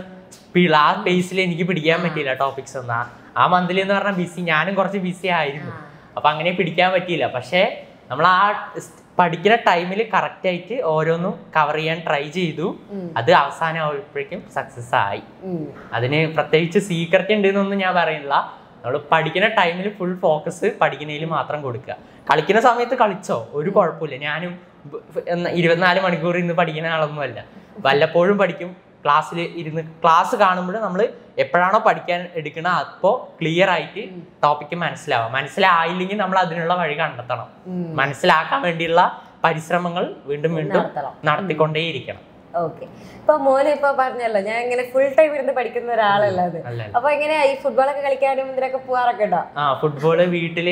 ആ പേസിൽ എനിക്ക് പിടിക്കാൻ പറ്റിയില്ല ടോപ്പിക്സ് ഒന്നും. ആ മന്തിൽ എന്ന് പറഞ്ഞാൽ ബിസി, ഞാനും കുറച്ച് ബിസി ആയിരുന്നു. അപ്പൊ അങ്ങനെ പിടിക്കാൻ പറ്റിയില്ല. പക്ഷെ നമ്മൾ ആ പഠിക്കുന്ന ടൈമിൽ കറക്റ്റ് ആയിട്ട് ഓരോന്നും കവർ ചെയ്യാൻ ട്രൈ ചെയ്തു. അത് അവസാനം ആവുമ്പോഴേക്കും സക്സസ് ആയി. അതിന് പ്രത്യേകിച്ച് സീക്രട്ട് ഉണ്ട് എന്നൊന്നും ഞാൻ പറയുന്നില്ല. നമ്മൾ പഠിക്കുന്ന ടൈമിൽ ഫുൾ ഫോക്കസ് പഠിക്കുന്നതിൽ മാത്രം കൊടുക്കുക. കളിക്കുന്ന സമയത്ത് കളിച്ചോ, ഒരു കുഴപ്പമില്ല. ഞാനും ഇരുപത്തിനാല് മണിക്കൂർ ഇന്ന് പഠിക്കുന്ന ആളൊന്നുമല്ല. വല്ലപ്പോഴും പഠിക്കും. ക്ലാസ്സിൽ ഇരുന്ന് ക്ലാസ് കാണുമ്പോൾ നമ്മൾ എപ്പോഴാണോ പഠിക്കാൻ എടുക്കണം അപ്പോൾ ക്ലിയർ ആയിട്ട് ടോപ്പിക്ക് മനസ്സിലാവാം. മനസ്സിലായില്ലെങ്കിൽ നമ്മൾ അതിനുള്ള വഴി കണ്ടെത്തണം. മനസ്സിലാക്കാൻ വേണ്ടിയുള്ള പരിശ്രമങ്ങൾ വീണ്ടും വീണ്ടും നടത്തിക്കൊണ്ടേയിരിക്കണം. ഓക്കെ. ഇപ്പൊ മോനെ ഇപ്പൊ പറഞ്ഞല്ലോ ഞാൻ ഇങ്ങനെ ഫുൾ ടൈം ഇരുന്ന് പഠിക്കുന്ന ഒരാളല്ല അത്. അപ്പൊ എങ്ങനെയാ ഈ ഫുട്ബോളൊക്കെ കളിക്കാനും ഇതിനൊക്കെ പോവാറൊക്കെ ഉണ്ടോ? ആ, ഫുട്ബോള് വീട്ടില്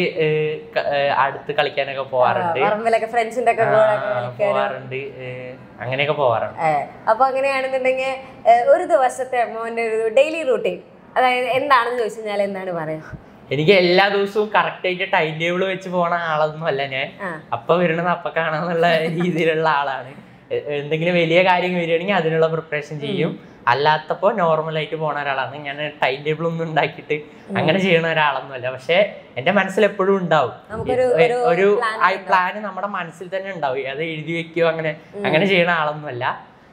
അടുത്ത് കളിക്കാനൊക്കെ പോവാറുണ്ട്. പറമ്പിലൊക്കെ ഫ്രണ്ട്സിന്റെ ഒക്കെ പോവാറുണ്ട്. അങ്ങനെയൊക്കെ പോവാറുണ്ട്. അപ്പൊ അങ്ങനെയാണെന്നുണ്ടെങ്കിൽ ഒരു ദിവസത്തെ മോന്റെ ഒരു ഡെയിലി റൂട്ടീൻ അതായത് എന്താണെന്ന് ചോദിച്ചു കഴിഞ്ഞാൽ എന്താണ് പറയാ? എനിക്ക് എല്ലാ ദിവസവും കറക്റ്റ് ആയിട്ട് ടൈം ടേബിൾ വെച്ച് പോണ ആളൊന്നും അല്ല ഞാൻ. അപ്പൊ വരണത് അപ്പൊ കാണാന്നുള്ള രീതിയിലുള്ള ആളാണ്. എന്തെങ്കിലും വലിയ കാര്യങ്ങൾ വരികയാണെങ്കിൽ അതിനുള്ള പ്രിപ്പറേഷൻ ചെയ്യും. അല്ലാത്തപ്പോൾ നോർമലായിട്ട് പോണ ഒരാളാണ് ഞാൻ. ടൈം ടേബിൾ ഒന്നും ഉണ്ടാക്കിയിട്ട് അങ്ങനെ ചെയ്യുന്ന ഒരാളൊന്നുമല്ല. പക്ഷെ എൻ്റെ മനസ്സിൽ എപ്പോഴും ഉണ്ടാവും ഒരു പ്ലാന് നമ്മുടെ മനസ്സിൽ തന്നെ ഉണ്ടാവും. അത് എഴുതി വെക്കുകയോ അങ്ങനെ അങ്ങനെ ചെയ്യുന്ന ആളൊന്നുമല്ല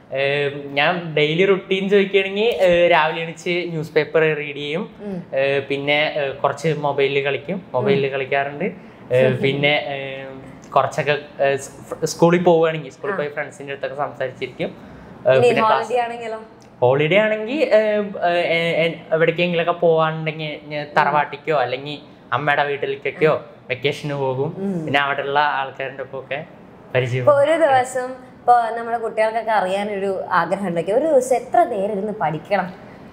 ഞാൻ. ഡെയിലി റുട്ടീൻ ചോദിക്കുകയാണെങ്കിൽ രാവിലെ എണീച്ച് ന്യൂസ് പേപ്പർ റീഡ് ചെയ്യും. പിന്നെ കുറച്ച് മൊബൈലിൽ കളിക്കും മൊബൈലിൽ കളിക്കാറുണ്ട്. പിന്നെ കുറച്ചൊക്കെ സ്കൂളിൽ പോവുകയാണെങ്കിൽ സ്കൂളിൽ പോയി ഫ്രണ്ട്സിൻ്റെ അടുത്തൊക്കെ സംസാരിച്ചിരിക്കും. പിന്നെ ഹോളിഡേ ആണെങ്കിൽ എവിടേക്കെങ്കിലൊക്കെ പോവാണ്ടെങ്കിൽ തറവാട്ടിക്കോ അല്ലെങ്കിൽ അമ്മയുടെ വീട്ടിലേക്കൊക്കെയോ വെക്കേഷന് പോകും. പിന്നെ അവിടെയുള്ള ആൾക്കാരുടെ ഒപ്പം ഒക്കെ പരിചയം. ഒരു ദിവസം ഇപ്പോൾ നമ്മുടെ കുട്ടികൾക്കൊക്കെ അറിയാനൊരു ആഗ്രഹം ഉണ്ടെങ്കിൽ ഒരു ദിവസം എത്ര നേരം ഇരുന്ന് പഠിക്കണം?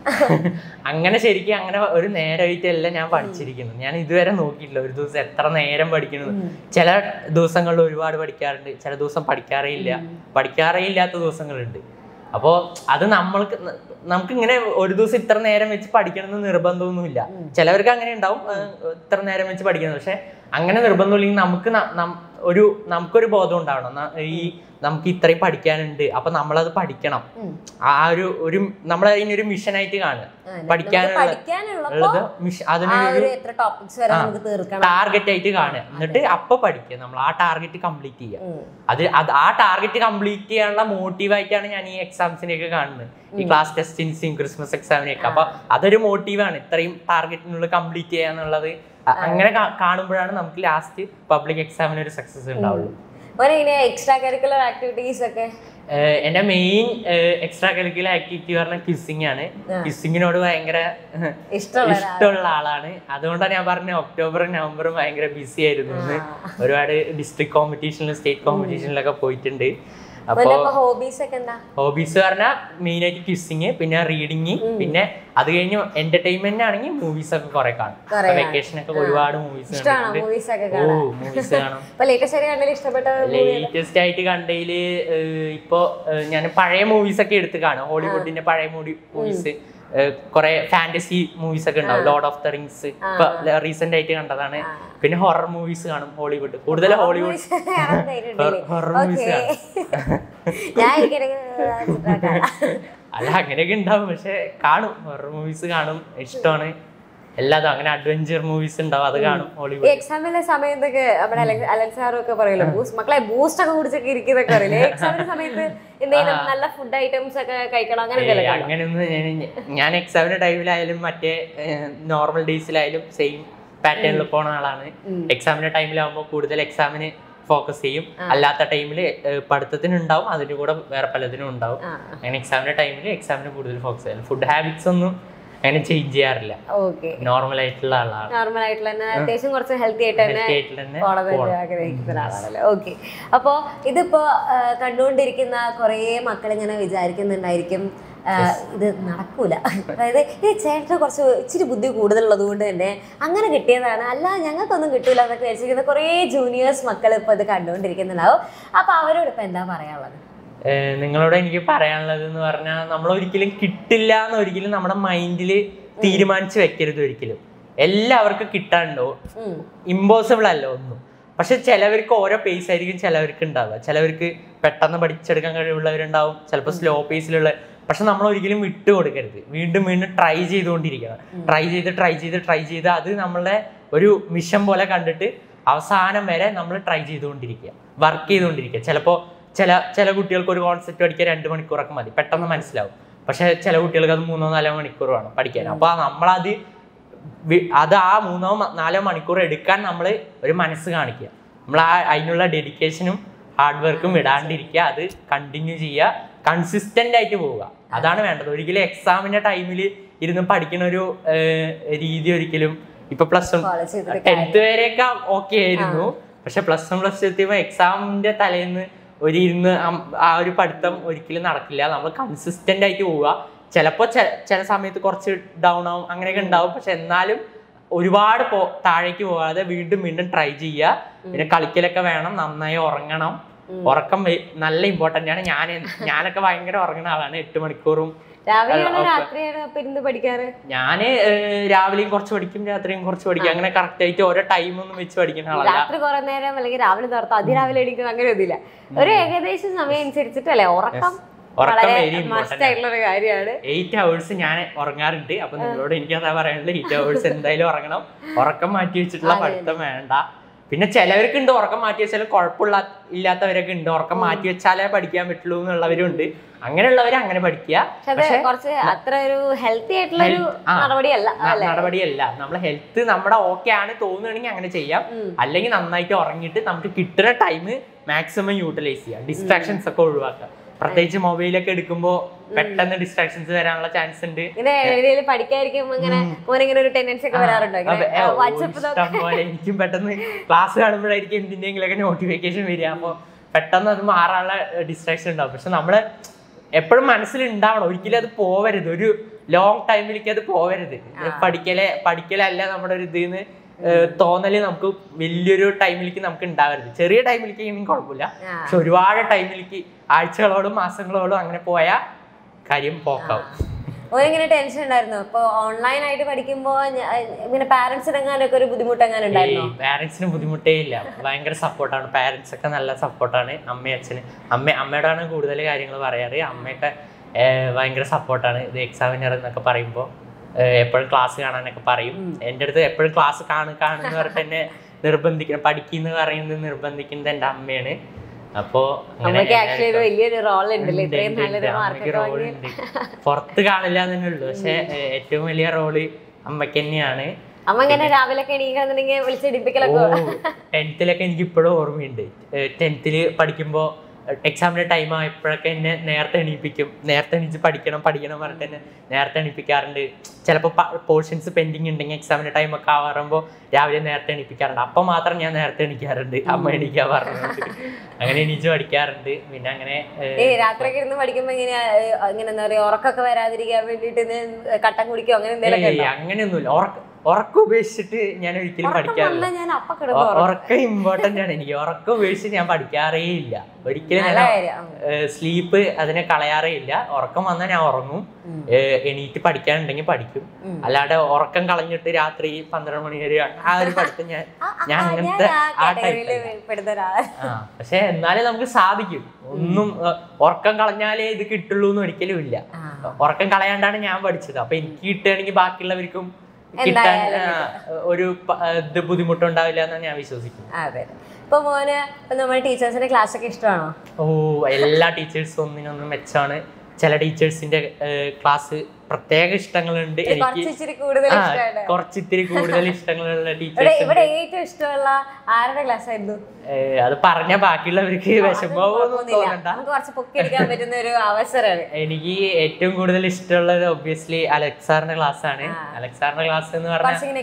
അങ്ങനെ ശരിക്കും അങ്ങനെ ഒരു നേരമായിട്ടല്ല ഞാൻ പഠിച്ചിരിക്കുന്നത്. ഞാൻ ഇതുവരെ നോക്കിയിട്ടില്ല ഒരു ദിവസം എത്ര നേരം പഠിക്കുന്നത്. ചില ദിവസങ്ങളിൽ ഒരുപാട് പഠിക്കാറുണ്ട്, ചില ദിവസം പഠിക്കാറേ ഇല്ല. പഠിക്കാറേ ഇല്ലാത്ത ദിവസങ്ങളുണ്ട്. അപ്പോൾ അത് നമ്മൾക്ക് നമുക്ക് ഇങ്ങനെ ഒരു ദിവസം ഇത്ര നേരം വെച്ച് പഠിക്കണമെന്ന് നിർബന്ധമൊന്നുമില്ല. ചിലവർക്ക് അങ്ങനെ ഉണ്ടാവും ഇത്ര നേരം വെച്ച് പഠിക്കുന്നത്. പക്ഷെ അങ്ങനെ നിർബന്ധമില്ലെങ്കിൽ നമുക്ക് ഒരു നമുക്കൊരു ബോധം ഉണ്ടാവണം ഈ നമുക്ക് ഇത്രയും പഠിക്കാനുണ്ട് അപ്പൊ നമ്മളത് പഠിക്കണം. ആ ഒരു ഒരു നമ്മളതിനൊരു മിഷനായിട്ട് കാണുക, പഠിക്കാനുള്ളത് അതിനൊരു ടാർഗറ്റ് ആയിട്ട് കാണുക. എന്നിട്ട് അപ്പൊ പഠിക്കുക, നമ്മൾ ആ ടാർഗറ്റ് കംപ്ലീറ്റ് ചെയ്യുക. അത് അത് ആ ടാർഗറ്റ് കംപ്ലീറ്റ് ചെയ്യാനുള്ള മോട്ടീവായിട്ടാണ് ഞാൻ ഈ എക്സാംസിനെയൊക്കെ കാണുന്നത്, ഈ ക്ലാസ് ടെസ്റ്റിൻസിനും ക്രിസ്മസ് എക്സാമിനെയൊക്കെ. അപ്പൊ അതൊരു മോട്ടീവാണ്, ഇത്രയും ടാർഗറ്റിനുള്ളിൽ കംപ്ലീറ്റ് ചെയ്യാന്നുള്ളത്. അങ്ങനെ കാണുമ്പോഴാണ് നമുക്ക് ലാസ്റ്റ് പബ്ലിക് എക്സാമിന് ഒരു സക്സസ് ഉണ്ടാവുള്ളൂ. എക്സ്ട്രാ കരിക്കുലർ ആക്ടിവിറ്റീസ് ഒക്കെ എന്റെ മെയിൻ എക്സ്ട്രാ കരിക്കുലർ ആക്ടിവിറ്റി പറഞ്ഞാൽ ക്വിസിംഗ് ആണ്. ക്വിസിങ്ങിനോട് ഭയങ്കര ഇഷ്ടമുള്ള ആളാണ്. അതുകൊണ്ടാണ് ഞാൻ പറഞ്ഞ ഒക്ടോബറും നവംബറും ഭയങ്കര ബിസി ആയിരുന്നു. ഒരുപാട് ഡിസ്ട്രിക്ട് കോമ്പറ്റീഷനിലും സ്റ്റേറ്റ് കോമ്പറ്റീഷനിലൊക്കെ പോയിട്ടുണ്ട്. ഹോബീസ് പറഞ്ഞാൽ മെയിൻ ആയിട്ട് ക്വിസിങ്, പിന്നെ റീഡിങ്, പിന്നെ അത് കഴിഞ്ഞ് എന്റർടൈൻമെന്റ് ആണെങ്കിൽ മൂവീസ് ഒക്കെ കുറെ കാണും. വെക്കേഷൻ ഒക്കെ ഒരുപാട് മൂവീസ് കാണും. ലേറ്റസ്റ്റ് ആയിട്ട് കണ്ടതില് ഇപ്പൊ ഞാൻ പഴയ മൂവീസ് ഒക്കെ എടുത്ത് കാണും. ഹോളിവുഡിന്റെ പഴയ മൂവീസ്, കുറെ ഫാന്റസി മൂവീസ് ഒക്കെ ഉണ്ടാവും. ലോർഡ് ഓഫ് ദ റിങ്സ് ഇപ്പൊ റീസെന്റ് ആയിട്ട് കണ്ടതാണ്. പിന്നെ ഹൊറർ മൂവീസ് കാണും. ഹോളിവുഡ് കൂടുതൽ ഹോളിവുഡ് ഹൊറർ മൂവീസ് കാണും. അല്ല അങ്ങനെയൊക്കെ ഉണ്ടാവും, പക്ഷെ കാണും. ഹൊറർ മൂവീസ് കാണും, ഇഷ്ടമാണ് എല്ലാതും. അങ്ങനെ അഡ്വഞ്ചർ മൂവീസ് ഉണ്ടാവും, അത് കാണും. ഹോളിവുഡ് എക്സാമിന്റെ സമയത്തൊക്കെ നമ്മുടെ അലൻ സാറും ഒക്കെ പറയല്ലോ, മക്കളെ ബൂസ്റ്റ് ഒക്കെ കുടിച്ചൊക്കെ ഇരിക്കുന്നൊക്കെ അറിയില്ലേ? എക്സാമിന്റെ സമയത്ത് എന്തെങ്കിലും നല്ല ഫുഡ് ഐറ്റംസ് ഒക്കെ കഴിക്കണം അങ്ങനെ അങ്ങനെയൊന്നും ഞാൻ എക്സാമിന്റെ ടൈമിലായാലും മറ്റേ നോർമൽ ഡേയ്സിലായാലും സെയിം പാറ്റേണിൽ പോണ ആളാണ്. എക്സാമിന്റെ ടൈമിലാവുമ്പോൾ കൂടുതൽ എക്സാമിന് ഫോക്കസ് ചെയ്യും, അല്ലാത്ത ടൈമിൽ പഠിത്തത്തിന് ഉണ്ടാവും, അതിന്റെ കൂടെ വേറെ പലതിനും ഉണ്ടാവും. അങ്ങനെ എക്സാമിന്റെ ടൈമിൽ എക്സാമിന് കൂടുതൽ ഫോക്കസ് ചെയ്യും. ഫുഡ് ഹാബിറ്റ്സ് ഒന്നും അങ്ങനെ ചേഞ്ച് ചെയ്യാറില്ല. നോർമൽ ആയിട്ടുള്ള ആളാണ്. നോർമൽ ആയിട്ടുള്ള അത്യാവശ്യം കുറച്ച് ഹെൽത്തി ആയിട്ട് തന്നെ ആഗ്രഹിക്കുന്ന ആളാണല്ലേ. ഓക്കെ. അപ്പോ ഇതിപ്പോ കണ്ടുകൊണ്ടിരിക്കുന്ന കുറേ മക്കൾ ഇങ്ങനെ വിചാരിക്കുന്നുണ്ടായിരിക്കും ഇത് നടക്കൂല, അതായത് ഈ ചേട്ടന് കുറച്ച് ഇച്ചിരി ബുദ്ധി കൂടുതലുള്ളത് കൊണ്ട് തന്നെ അങ്ങനെ കിട്ടിയതാണ്, അല്ല ഞങ്ങൾക്കൊന്നും കിട്ടൂല എന്നൊക്കെ വിചാരിച്ചിരിക്കുന്ന കുറേ ജൂനിയേഴ്സ് മക്കൾ ഇപ്പൊ ഇത് കണ്ടുകൊണ്ടിരിക്കുന്നുണ്ടാവും. അപ്പൊ അവരോട് ഇപ്പൊ എന്താ പറയാനുള്ളത്? നിങ്ങളോട് എനിക്ക് പറയാനുള്ളത് എന്ന് പറഞ്ഞാൽ, നമ്മൾ ഒരിക്കലും കിട്ടില്ല എന്ന് ഒരിക്കലും നമ്മുടെ മൈൻഡിൽ തീരുമാനിച്ച് വെക്കരുത്. ഒരിക്കലും എല്ലാവർക്കും കിട്ടാനുണ്ടോ, ഇമ്പോസിബിൾ അല്ല ഒന്നും. പക്ഷെ ചിലവർക്ക് ഓരോ പേസ് ആയിരിക്കും ചിലവർക്ക് ഉണ്ടാവുക. ചിലവർക്ക് പെട്ടെന്ന് പഠിച്ചെടുക്കാൻ കഴിവുള്ളവരുണ്ടാവും, ചിലപ്പോൾ സ്ലോ പേസിലുള്ള. പക്ഷെ നമ്മൾ ഒരിക്കലും വിട്ടു കൊടുക്കരുത്, വീണ്ടും വീണ്ടും ട്രൈ ചെയ്തുകൊണ്ടിരിക്കണം. ട്രൈ ചെയ്ത് ട്രൈ ചെയ്ത് ട്രൈ ചെയ്ത് അത് നമ്മളെ ഒരു മിഷൻ പോലെ കണ്ടിട്ട് അവസാനം വരെ നമ്മൾ ട്രൈ ചെയ്തുകൊണ്ടിരിക്കുക, വർക്ക് ചെയ്തുകൊണ്ടിരിക്കുക. ചിലപ്പോൾ ചില ചില കുട്ടികൾക്ക് ഒരു കോൺസെപ്റ്റ് പഠിക്കാൻ രണ്ട് മണിക്കൂറൊക്കെ മതി, പെട്ടെന്ന് മനസ്സിലാവും. പക്ഷെ ചില കുട്ടികൾക്ക് അത് മൂന്നോ നാലോ മണിക്കൂർ വേണം പഠിക്കാൻ. അപ്പോൾ നമ്മളത് അത് ആ മൂന്നോ നാലോ മണിക്കൂർ എടുക്കാൻ നമ്മൾ ഒരു മനസ്സ് കാണിക്കുക. നമ്മൾ ആ അതിനുള്ള ഡെഡിക്കേഷനും ഹാർഡ് വർക്കും വിടാണ്ടിരിക്കുക, അത് കണ്ടിന്യൂ ചെയ്യുക, കൺസിസ്റ്റന്റ് ആയിട്ട് പോവുക. അതാണ് വേണ്ടത്. ഒരിക്കലും എക്സാമിന്റെ ടൈമിൽ ഇരുന്ന് പഠിക്കുന്ന ഒരു രീതി ഒരിക്കലും ഇപ്പൊ പ്ലസ് വൺ ടെൻത്ത് വരെയൊക്കെ ഓക്കെ ആയിരുന്നു. പക്ഷെ പ്ലസ് വൺ പ്ലസ് ടു എത്തിയപ്പോൾ എക്സാമിന്റെ തലേന്ന് ഒരു ഇരുന്ന് ആ ഒരു പഠിത്തം ഒരിക്കലും നടക്കില്ല. നമ്മൾ കൺസിസ്റ്റന്റ് ആയിട്ട് പോവുക. ചിലപ്പോൾ ചില സമയത്ത് കുറച്ച് ഡൗൺ ആവും, അങ്ങനെയൊക്കെ ഉണ്ടാവും. പക്ഷെ എന്നാലും ഒരുപാട് പോ താഴേക്ക് പോകാതെ വീണ്ടും വീണ്ടും ട്രൈ ചെയ്യുക. പിന്നെ കളിക്കലൊക്കെ വേണം, നന്നായി ഉറങ്ങണം. ഉറക്കം നല്ല ഇമ്പോർട്ടന്റ് ആണ്. ഞാൻ ഞാനൊക്കെ ഭയങ്കര ഉറങ്ങുന്ന ആളാണ്. എട്ട് മണിക്കൂറും ഞാന് രാവിലെയും കുറച്ച് പഠിക്കും, രാത്രിയും കുറച്ച് പഠിക്കും. അങ്ങനെ കറക്റ്റ് ആയിട്ട് ഓരോ ടൈം ഒന്നും വെച്ച് പഠിക്കുന്ന ആളല്ല. രാത്രി കുറെ നേരം അല്ലെങ്കിൽ രാവിലെ നേരത്തെ അതിരാവിലെ എണീക്കുന്നത് അങ്ങനെ ഒന്നുമില്ല. ഒരു ഏകദേശം സമയം അനുസരിച്ചിട്ടല്ലേ ഉറക്കം. ഉറക്കം വെരി ഇമ്പോർട്ടന്റ് ആണ്. എയ്റ്റ് അവേഴ്സ് ഞാൻ ഉറങ്ങാറുണ്ട്. അപ്പൊ നിങ്ങളോട് എനിക്ക് അതാ പറയാനുള്ളത്, എയ്റ്റ് അവേഴ്സ് എന്തായാലും ഉറങ്ങണം. ഉറക്കം മാറ്റി വെച്ചിട്ടുള്ള പഠിത്തം വേണ്ട. പിന്നെ ചിലവർക്ക് ഉണ്ട് ഉറക്കം മാറ്റി വെച്ചാൽ കുഴപ്പമില്ല, ഇല്ലാത്തവരൊക്കെ ഉണ്ട് ഉറക്കം മാറ്റി വെച്ചാലേ പഠിക്കാൻ പറ്റുള്ളൂ എന്നുള്ളവരുണ്ട്. അങ്ങനെയുള്ളവര് അങ്ങനെ പഠിക്കുക. അത്ര ഒരു ഹെൽത്തി ആയിട്ടുള്ള നടപടിയല്ല നടപടിയല്ല നമ്മളെ ഹെൽത്ത് നമ്മുടെ ഓക്കെ ആണ് തോന്നുകയാണെങ്കിൽ അങ്ങനെ ചെയ്യാം. അല്ലെങ്കിൽ നന്നായിട്ട് ഉറങ്ങിയിട്ട് നമുക്ക് കിട്ടുന്ന ടൈം മാക്സിമം യൂട്ടിലൈസ് ചെയ്യാം. ഡിസ്ട്രാക്ഷൻസ് ഒക്കെ ഒഴിവാക്കുക. പ്രത്യേകിച്ച് മൊബൈലൊക്കെ എടുക്കുമ്പോൾ പെട്ടെന്ന് ഡിസ്ട്രാക്ഷൻസ് വരാനുള്ള ചാൻസ് ഉണ്ട്. എനിക്കും പെട്ടെന്ന് ക്ലാസ് കാണുമ്പോഴായിരിക്കും എന്തിന്റെങ്കിലൊക്കെ നോട്ടിഫിക്കേഷൻ വരിക. അപ്പോൾ പെട്ടെന്ന് അത് മാറാനുള്ള ഡിസ്ട്രാക്ഷൻ ഉണ്ടാവും. പക്ഷെ നമ്മള് എപ്പോഴും മനസ്സിലുണ്ടാവണം, ഒരിക്കലും അത് പോവരുത്. ഒരു ലോങ് ടൈമിലേക്ക് അത് പോവരുത്. പഠിക്കലെ പഠിക്കലല്ല നമ്മുടെ ഒരു ഇതിന്ന് തോന്നല് നമുക്ക് വലിയൊരു ടൈമിലേക്ക് നമുക്ക് ഉണ്ടാവരുത്. ചെറിയ ടൈമിലേക്ക് ആണെങ്കിൽ കുഴപ്പമില്ല. പക്ഷെ ഒരുപാട് ടൈമിലേക്ക് ആഴ്ചകളോടും മാസങ്ങളോടും അങ്ങനെ പോയാൽ കാര്യം പോക്കാവും. ഓനെങ്ങനെ ടെൻഷൻ ഉണ്ടായിരുന്നു? ഇപ്പൊ ഓൺലൈൻ ആയിട്ട് പഠിക്കുമ്പോ ഇങ്ങനെ പാരന്റ്സിന് എങ്ങാനൊക്കെ ഒരു ബുദ്ധിമുട്ട് എങ്ങനെ ഉണ്ടായിരുന്നു? പാരന്റ്സിന് ബുദ്ധിമുട്ടേ ഇല്ല, ഭയങ്കര സപ്പോർട്ടാണ്. പാരന്റ്സ് ഒക്കെ നല്ല സപ്പോർട്ടാണ്. അമ്മയും അച്ഛന് അമ്മ അമ്മയോടാണ് കൂടുതൽ കാര്യങ്ങൾ പറയാറ്. അമ്മയൊക്കെ ഭയങ്കര സപ്പോർട്ടാണ്. ഇത് എക്സാമിനർ എന്നൊക്കെ പറയുമ്പോൾ എപ്പോഴും ക്ലാസ് കാണാനൊക്കെ പറയും. എൻ്റെ അടുത്ത് എപ്പോഴും ക്ലാസ് കാണും കാണുന്ന പറഞ്ഞിട്ട് എന്നെ നിർബന്ധിക്കണം, പഠിക്കുന്ന പറയുന്നത് നിർബന്ധിക്കുന്നത് എൻ്റെ അമ്മയാണ്. അപ്പോ പുറത്ത് കാണില്ല തന്നെ ഉള്ളു, പക്ഷെ ഏറ്റവും വലിയ റോള് അമ്മയ്ക്ക് തന്നെയാണ്. അമ്മ ഇങ്ങനെ രാവിലെ വിളിച്ചെടുപ്പിക്കലൊക്കെ ടെൻത്തിലൊക്കെ എനിക്ക് ഇപ്പോഴും ഓർമ്മയുണ്ട്. ടെൻത്തില് പഠിക്കുമ്പോ എക്സാമിന്റെ ടൈം ആയപ്പോഴൊക്കെ എന്നെ നേരത്തെ എണീപ്പിക്കും. നേരത്തെ എണീച്ച് പഠിക്കണം പഠിക്കണം പറഞ്ഞിട്ട് എന്നെ നേരത്തെ എണീപ്പിക്കാറുണ്ട്. ചിലപ്പോൾ പോർഷൻസ് പെൻഡിങ് ഉണ്ടെങ്കിൽ എക്സാമിന്റെ ടൈം ഒക്കെ ആവാറുമ്പോൾ രാവിലെ നേരത്തെ എണീപ്പിക്കാറുണ്ട്. അപ്പം മാത്രം ഞാൻ നേരത്തെ എണീക്കാറുണ്ട്, അമ്മ എണീക്കാൻ പറഞ്ഞിട്ട് അങ്ങനെ എണീച്ച് പഠിക്കാറുണ്ട്. പിന്നെ അങ്ങനെ രാത്രിയൊക്കെ ഇരുന്ന് പഠിക്കുമ്പോ എങ്ങനെയാ ഇങ്ങനെ എന്താ പറയാ ഉറക്കൊക്കെ വരാതിരിക്കാൻ വേണ്ടിട്ട് കട്ടൻ കുടിക്കോ അങ്ങനെ എന്തെങ്കിലും? അങ്ങനെയൊന്നുമില്ല. ഉറക്കം ഉറക്കം ഉപേക്ഷിച്ചിട്ട് ഞാൻ ഒരിക്കലും പഠിക്കാറില്ല. ഉറക്കം ഇമ്പോർട്ടന്റ് ആണ് എനിക്ക്. ഉറക്കം ഉപേക്ഷിച്ച് ഞാൻ പഠിക്കാറേ ഇല്ല ഒരിക്കലും. സ്ലീപ്പ് അതിനെ കളയാറേ ഇല്ല. ഉറക്കം വന്നാൽ ഞാൻ ഉറങ്ങും, എണീറ്റ് പഠിക്കാനുണ്ടെങ്കിൽ പഠിക്കും. അല്ലാതെ ഉറക്കം കളഞ്ഞിട്ട് രാത്രി പന്ത്രണ്ട് മണി വരെ ആ ഒരു പഠിത്തം ഞാൻ ഞാൻ അങ്ങനത്തെ ആ ടൈപ്പ്. ആ പക്ഷെ എന്നാലും നമുക്ക് സാധിക്കും. ഒന്നും ഉറക്കം കളഞ്ഞാലേ ഇത് കിട്ടുള്ളൂ എന്ന് ഒരിക്കലും ഇല്ല. ഉറക്കം കളയാണ്ടാണ് ഞാൻ പഠിച്ചത്. അപ്പൊ എനിക്ക് കിട്ടുകയാണെങ്കിൽ ബാക്കിയുള്ളവർക്കും കിട്ടാൻ ഒരു ഇത് ബുദ്ധിമുട്ടുണ്ടാവില്ല എന്നാണ് ഞാൻ വിശ്വസിക്കുന്നത്. അതെ. ഇപ്പൊ മോന് നമ്മുടെ ടീച്ചേഴ്സിന്റെ ക്ലാസ് ഒക്കെ ഇഷ്ടമാണോ? ഓ, എല്ലാ ടീച്ചേഴ്സും ഒന്നിനൊന്നും മെച്ചാണ്. ചില ടീച്ചേഴ്സിന്റെ ക്ലാസ് പ്രത്യേക ഇഷ്ടങ്ങളുണ്ട്. എനിക്ക് കുറച്ചിത്തിരി കൂടുതൽ ഇഷ്ടങ്ങളുള്ള ടീച്ചേഴ്സ്. അത് പറഞ്ഞ ബാക്കിയുള്ളവർക്ക് വിഷമമൊന്നും തോന്നണ്ട. എനിക്ക് ഏറ്റവും കൂടുതൽ ഇഷ്ടമുള്ളത് ഒബ്വിയസ്ലി അലക്സാറിന്റെ ക്ലാസ് ആണ്. അലക്സാറിന്റെ ക്ലാസ് എന്ന് പറഞ്ഞാൽ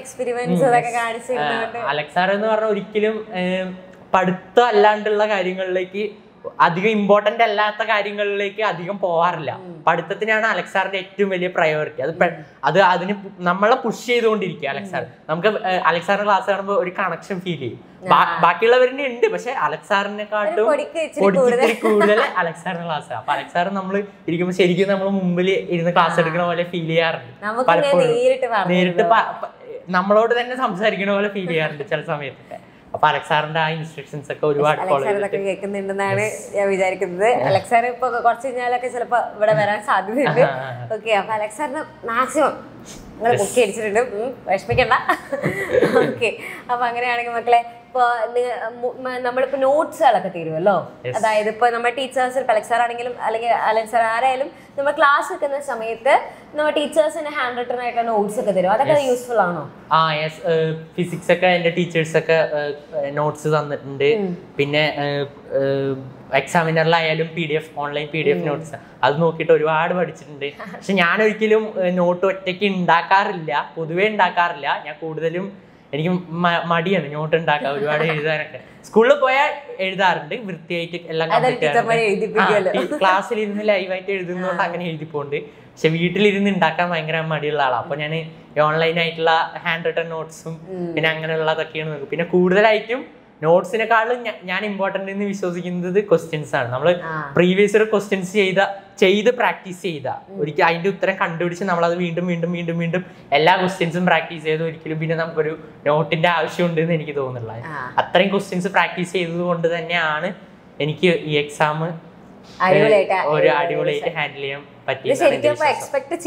അലക്സാർ എന്ന് പറഞ്ഞാൽ ഒരിക്കലും പഠിത്തം അല്ലാണ്ടുള്ള കാര്യങ്ങളിലേക്ക് അധികം ഇമ്പോർട്ടന്റ് അല്ലാത്ത കാര്യങ്ങളിലേക്ക് അധികം പോവാറില്ല. പഠിത്തത്തിനാണ് അലക്സാറിന്റെ ഏറ്റവും വലിയ പ്രയോറിറ്റി. അത് അത് അതിന് നമ്മളെ പുഷ് ചെയ്തുകൊണ്ടിരിക്കുക അലക്സാർ. നമുക്ക് അലക്സാറിന്റെ ക്ലാസ് കാണുമ്പോൾ ഒരു കണക്ഷൻ ഫീൽ ചെയ്യും. ബാക്കിയുള്ളവരുടെ ഉണ്ട്, പക്ഷെ അലക്സാറിനെക്കാട്ടും പൊടിച്ചിരി കൂടുതൽ അലക്സാറിന്റെ ക്ലാസ്. അപ്പൊ അലക്സാർ നമ്മൾ ഇരിക്കുമ്പോൾ ശരിക്കും നമ്മൾ മുമ്പിൽ ഇരുന്ന് ക്ലാസ് എടുക്കുന്ന പോലെ ഫീൽ ചെയ്യാറുണ്ട്. പലപ്പോഴും നേരിട്ട് നമ്മളോട് തന്നെ സംസാരിക്കുന്ന പോലെ ഫീൽ ചെയ്യാറുണ്ട് ചില സമയത്തൊക്കെ. അപ്പൊ അലക്സാറിന്റെ ആ ഇൻസ്ട്രക്ഷൻസ് ഒക്കെ ഒരുപാട് കേൾക്കുന്നുണ്ടെന്നാണ് ഞാൻ വിചാരിക്കുന്നത്. അലക്സാർ ഇപ്പൊ കുറച്ച് കഴിഞ്ഞാലൊക്കെ ചിലപ്പോ ഇവിടെ വരാൻ സാധ്യതയുണ്ട്. ഓക്കെ, അപ്പൊ അലക്സാറിന് മാക്സിമം നിങ്ങൾ ബുക്ക് അടിച്ചിട്ടുണ്ട്, വിഷമിക്കണ്ട. ഓക്കെ, അപ്പൊ അങ്ങനെയാണെങ്കിൽ മക്കളെ ഇപ്പൊ നമ്മളിപ്പോ നോട്ട്സുകളൊക്കെ തീരുമല്ലോ. അതായത് ഇപ്പൊ നമ്മുടെ ടീച്ചേഴ്സ് ഇപ്പൊ അലക്സാർ ആണെങ്കിലും അല്ലെങ്കിൽ അലക്സാർ ആരായാലും നമ്മൾ ക്ലാസ് എടുക്കുന്ന സമയത്ത് നമ്മുടെ ടീച്ചേഴ്സിന് ഹാൻഡ് റിട്ടൺ ആയിട്ടുള്ള നോട്ട്സ് ഒക്കെ തരും. അതൊക്കെ യൂസ്ഫുൾ ആണോ? ആ യെസ്, ഫിസിക്സ് ഒക്കെ എന്റെ ടീച്ചേഴ്സ് ഒക്കെ നോട്ട്സ് തന്നിട്ടുണ്ട്. പിന്നെ എക്സാമിനറിലായാലും P D F online P D F notes അത് നോക്കിയിട്ട് ഒരുപാട് പഠിച്ചിട്ടുണ്ട്. പക്ഷെ ഞാൻ ഒരിക്കലും നോട്ട് ഒറ്റയ്ക്ക് ഉണ്ടാക്കാറില്ല, പൊതുവെ ഉണ്ടാക്കാറില്ല. ഞാൻ കൂടുതലും എനിക്ക് മടിയാണ് നോട്ട് ഉണ്ടാക്കാൻ, ഒരുപാട് എഴുതാനൊക്കെ. സ്കൂളിൽ പോയാൽ എഴുതാറുണ്ട് വൃത്തിയായിട്ട് എല്ലാം. ക്ലാസ്സിൽ ഇരുന്ന് ലൈവായിട്ട് എഴുതുന്നതുകൊണ്ട് അങ്ങനെ എഴുതിപ്പോണ്ട്. പക്ഷെ വീട്ടിലിരുന്ന് ഉണ്ടാക്കാൻ ഭയങ്കര മടിയുള്ള ആളാണ്. അപ്പൊ ഞാൻ ഓൺലൈൻ ആയിട്ടുള്ള ഹാൻഡ് റിട്ടൺ നോട്ട്സും പിന്നെ അങ്ങനെയുള്ളതൊക്കെയാണ് നോക്കും. പിന്നെ കൂടുതലായിട്ടും നോട്ട്സിനെക്കാളും ഞാൻ ഇമ്പോർട്ടൻ്റ് എന്ന് വിശ്വസിക്കുന്നത് ക്വസ്റ്റ്യൻസ് ആണ്. നമ്മൾ പ്രീവിയസ് ഇയർ ക്വസ്റ്റ്യൻസ് ചെയ്ത ചെയ്ത് പ്രാക്ടീസ് ചെയ്ത ഒരിക്കൽ അതിന്റെ ഉത്തരം കണ്ടുപിടിച്ച് നമ്മളത് വീണ്ടും വീണ്ടും വീണ്ടും വീണ്ടും എല്ലാ ക്വസ്റ്റ്യൻസും പ്രാക്ടീസ് ചെയ്ത് ഒരിക്കലും പിന്നെ നമുക്കൊരു നോട്ടിന്റെ ആവശ്യമുണ്ട് എന്ന് എനിക്ക് തോന്നുന്നില്ല. അത്രയും ക്വസ്റ്റ്യൻസ് പ്രാക്ടീസ് ചെയ്തത് കൊണ്ട് തന്നെയാണ് എനിക്ക് ഈ എക്സാം ഒരു അടിപൊളിയായിട്ട് ഹാൻഡിൽ ചെയ്യാൻ എക്സ്പെക്ട്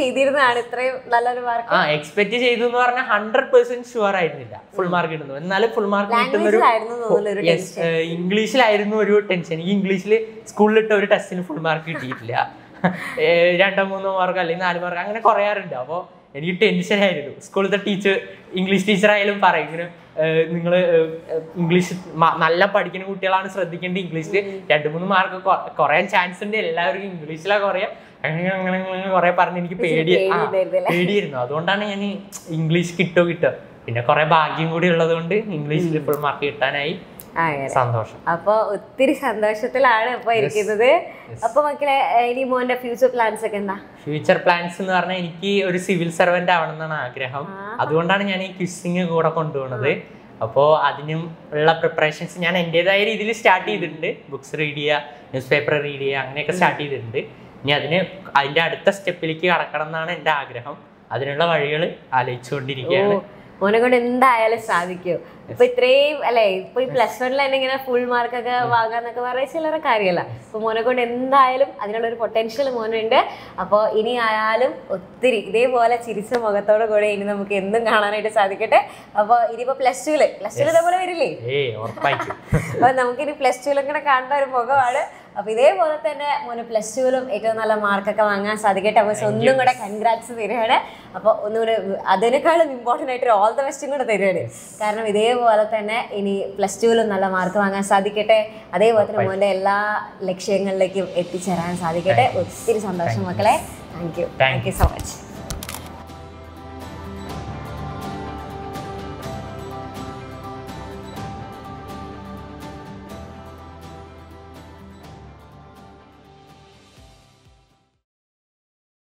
ചെയ്തു എന്ന് പറഞ്ഞാൽ ഹൺഡ്രഡ് പെർസെന്റ് ഷുവർ ആയിരുന്നില്ല ഫുൾ മാർക്ക് കിട്ടുന്നു. എന്നാലും ഫുൾ മാർക്ക് കിട്ടുന്ന ഒരു ഇംഗ്ലീഷിലായിരുന്നു ഒരു ടെൻഷൻ. എനിക്ക് ഇംഗ്ലീഷിൽ സ്കൂളിലിട്ട ഒരു ടെസ്റ്റിന് ഫുൾ മാർക്ക് കിട്ടിയിട്ടില്ല. രണ്ടോ മൂന്നോ മാർക്ക് അല്ലെങ്കിൽ നാല് മാർക്ക് അങ്ങനെ കുറയാറുണ്ട്. അപ്പോൾ എനിക്ക് ടെൻഷനായിരുന്നു. സ്കൂളിലത്തെ ടീച്ചർ ഇംഗ്ലീഷ് ടീച്ചർ ആയാലും പറയും ഇങ്ങനെ നിങ്ങൾ ഇംഗ്ലീഷ് നല്ല പഠിക്കുന്ന കുട്ടികളാണ് ശ്രദ്ധിക്കേണ്ടത്. ഇംഗ്ലീഷിൽ രണ്ട് മൂന്ന് മാർക്ക് കുറയാൻ ചാൻസ് ഉണ്ട്, എല്ലാവർക്കും ഇംഗ്ലീഷിലാണ് കുറയാ അങ്ങനെ അങ്ങനെ അങ്ങനെ കുറെ പറഞ്ഞ് എനിക്ക് പേടി പേടിയായിരുന്നു. അതുകൊണ്ടാണ് ഞാൻ ഇംഗ്ലീഷ് കിട്ടോ കിട്ടോ പിന്നെ കുറെ ഭാഗ്യം കൂടി ഉള്ളത് കൊണ്ട് ഇംഗ്ലീഷിൽ ഫുൾ മാർക്ക് കിട്ടാനായി. സന്തോഷം. അപ്പൊ ഒത്തിരി സന്തോഷത്തിലാണ് ഇപ്പൊ ഇരിക്കുന്നത്. അപ്പൊ മക്കളെ ഇനി മോന്റെ ഫ്യൂച്ചർ പ്ലാൻസ് ഒക്കെ എന്താ? ഫ്യൂച്ചർ പ്ലാൻസ് എന്ന് പറഞ്ഞാൽ എനിക്ക് ഒരു സിവിൽ സർവന്റ് ആവണം എന്നാണ് ആഗ്രഹം. അതുകൊണ്ടാണ് ഞാൻ ഈ ക്വിസിങ് കൂടെ കൊണ്ടുപോകുന്നത്. അപ്പോൾ അതിനും ഉള്ള പ്രിപ്പറേഷൻസ് ഞാൻ എൻ്റെതായ രീതിയിൽ സ്റ്റാർട്ട് ചെയ്തിട്ടുണ്ട്. ബുക്സ് റീഡ് ചെയ്യുക, ന്യൂസ് പേപ്പർ റീഡ് ചെയ്യുക, അങ്ങനെയൊക്കെ സ്റ്റാർട്ട് ചെയ്തിട്ടുണ്ട്. ഇനി അതിന് അതിന്റെ അടുത്ത സ്റ്റെപ്പിലേക്ക് കടക്കണം എന്നാണ് എൻ്റെ ആഗ്രഹം. അതിനുള്ള വഴികൾ ആലോചിച്ചുകൊണ്ടിരിക്കുകയാണ്. മോനെ കൊണ്ട് എന്തായാലും സാധിക്കും. ഇപ്പൊ ഇത്രയും അല്ലെ, ഇപ്പൊ ഈ പ്ലസ് വണ്ണിൽ തന്നെ ഇങ്ങനെ ഫുൾ മാർക്കൊക്കെ വാങ്ങാന്നൊക്കെ പറയുക ചില്ലറ കാര്യമല്ല. അപ്പൊ മോനെ കൊണ്ട് എന്തായാലും അതിനുള്ള ഒരു പൊട്ടൻഷ്യൽ മോനുണ്ട്. അപ്പോൾ ഇനി ആയാലും ഒത്തിരി ഇതേപോലെ ചിരിച്ച മുഖത്തോടെ കൂടെ ഇനി നമുക്ക് എന്തും കാണാനായിട്ട് സാധിക്കട്ടെ. അപ്പൊ ഇനിയിപ്പോ പ്ലസ് ടുവില് പ്ലസ് ടുവിൽ ഇതേപോലെ വരില്ലേ? അപ്പൊ നമുക്കിനി പ്ലസ് ടുവിലും കൂടെ കാണുന്ന ഒരു മുഖമാണ്. അപ്പൊ ഇതേപോലെ തന്നെ മോന് പ്ലസ് ടുവിലും ഏറ്റവും നല്ല മാർക്കൊക്കെ വാങ്ങാൻ സാധിക്കട്ടെ. അപ്പൊ ഒന്നും കൂടെ കൺഗ്രാറ്റ്സ് തരികയാണ്. അപ്പൊ ഒന്നുകൂടെ അതിനേക്കാളും ഇമ്പോർട്ടൻ്റ് ആയിട്ട് ഓൾ ദ ബെസ്റ്റും കൂടെ തരികയാണ്. കാരണം ഇതേപോലെ തന്നെ ഇനി പ്ലസ് ടുവിലും നല്ല മാർക്ക് വാങ്ങാൻ സാധിക്കട്ടെ. അതേപോലെ തന്നെ മോന്റെ എല്ലാ ലക്ഷ്യങ്ങളിലേക്കും എത്തിച്ചേരാൻ സാധിക്കട്ടെ. ഒത്തിരി സന്തോഷം മക്കളെ. Thank you thank you so much.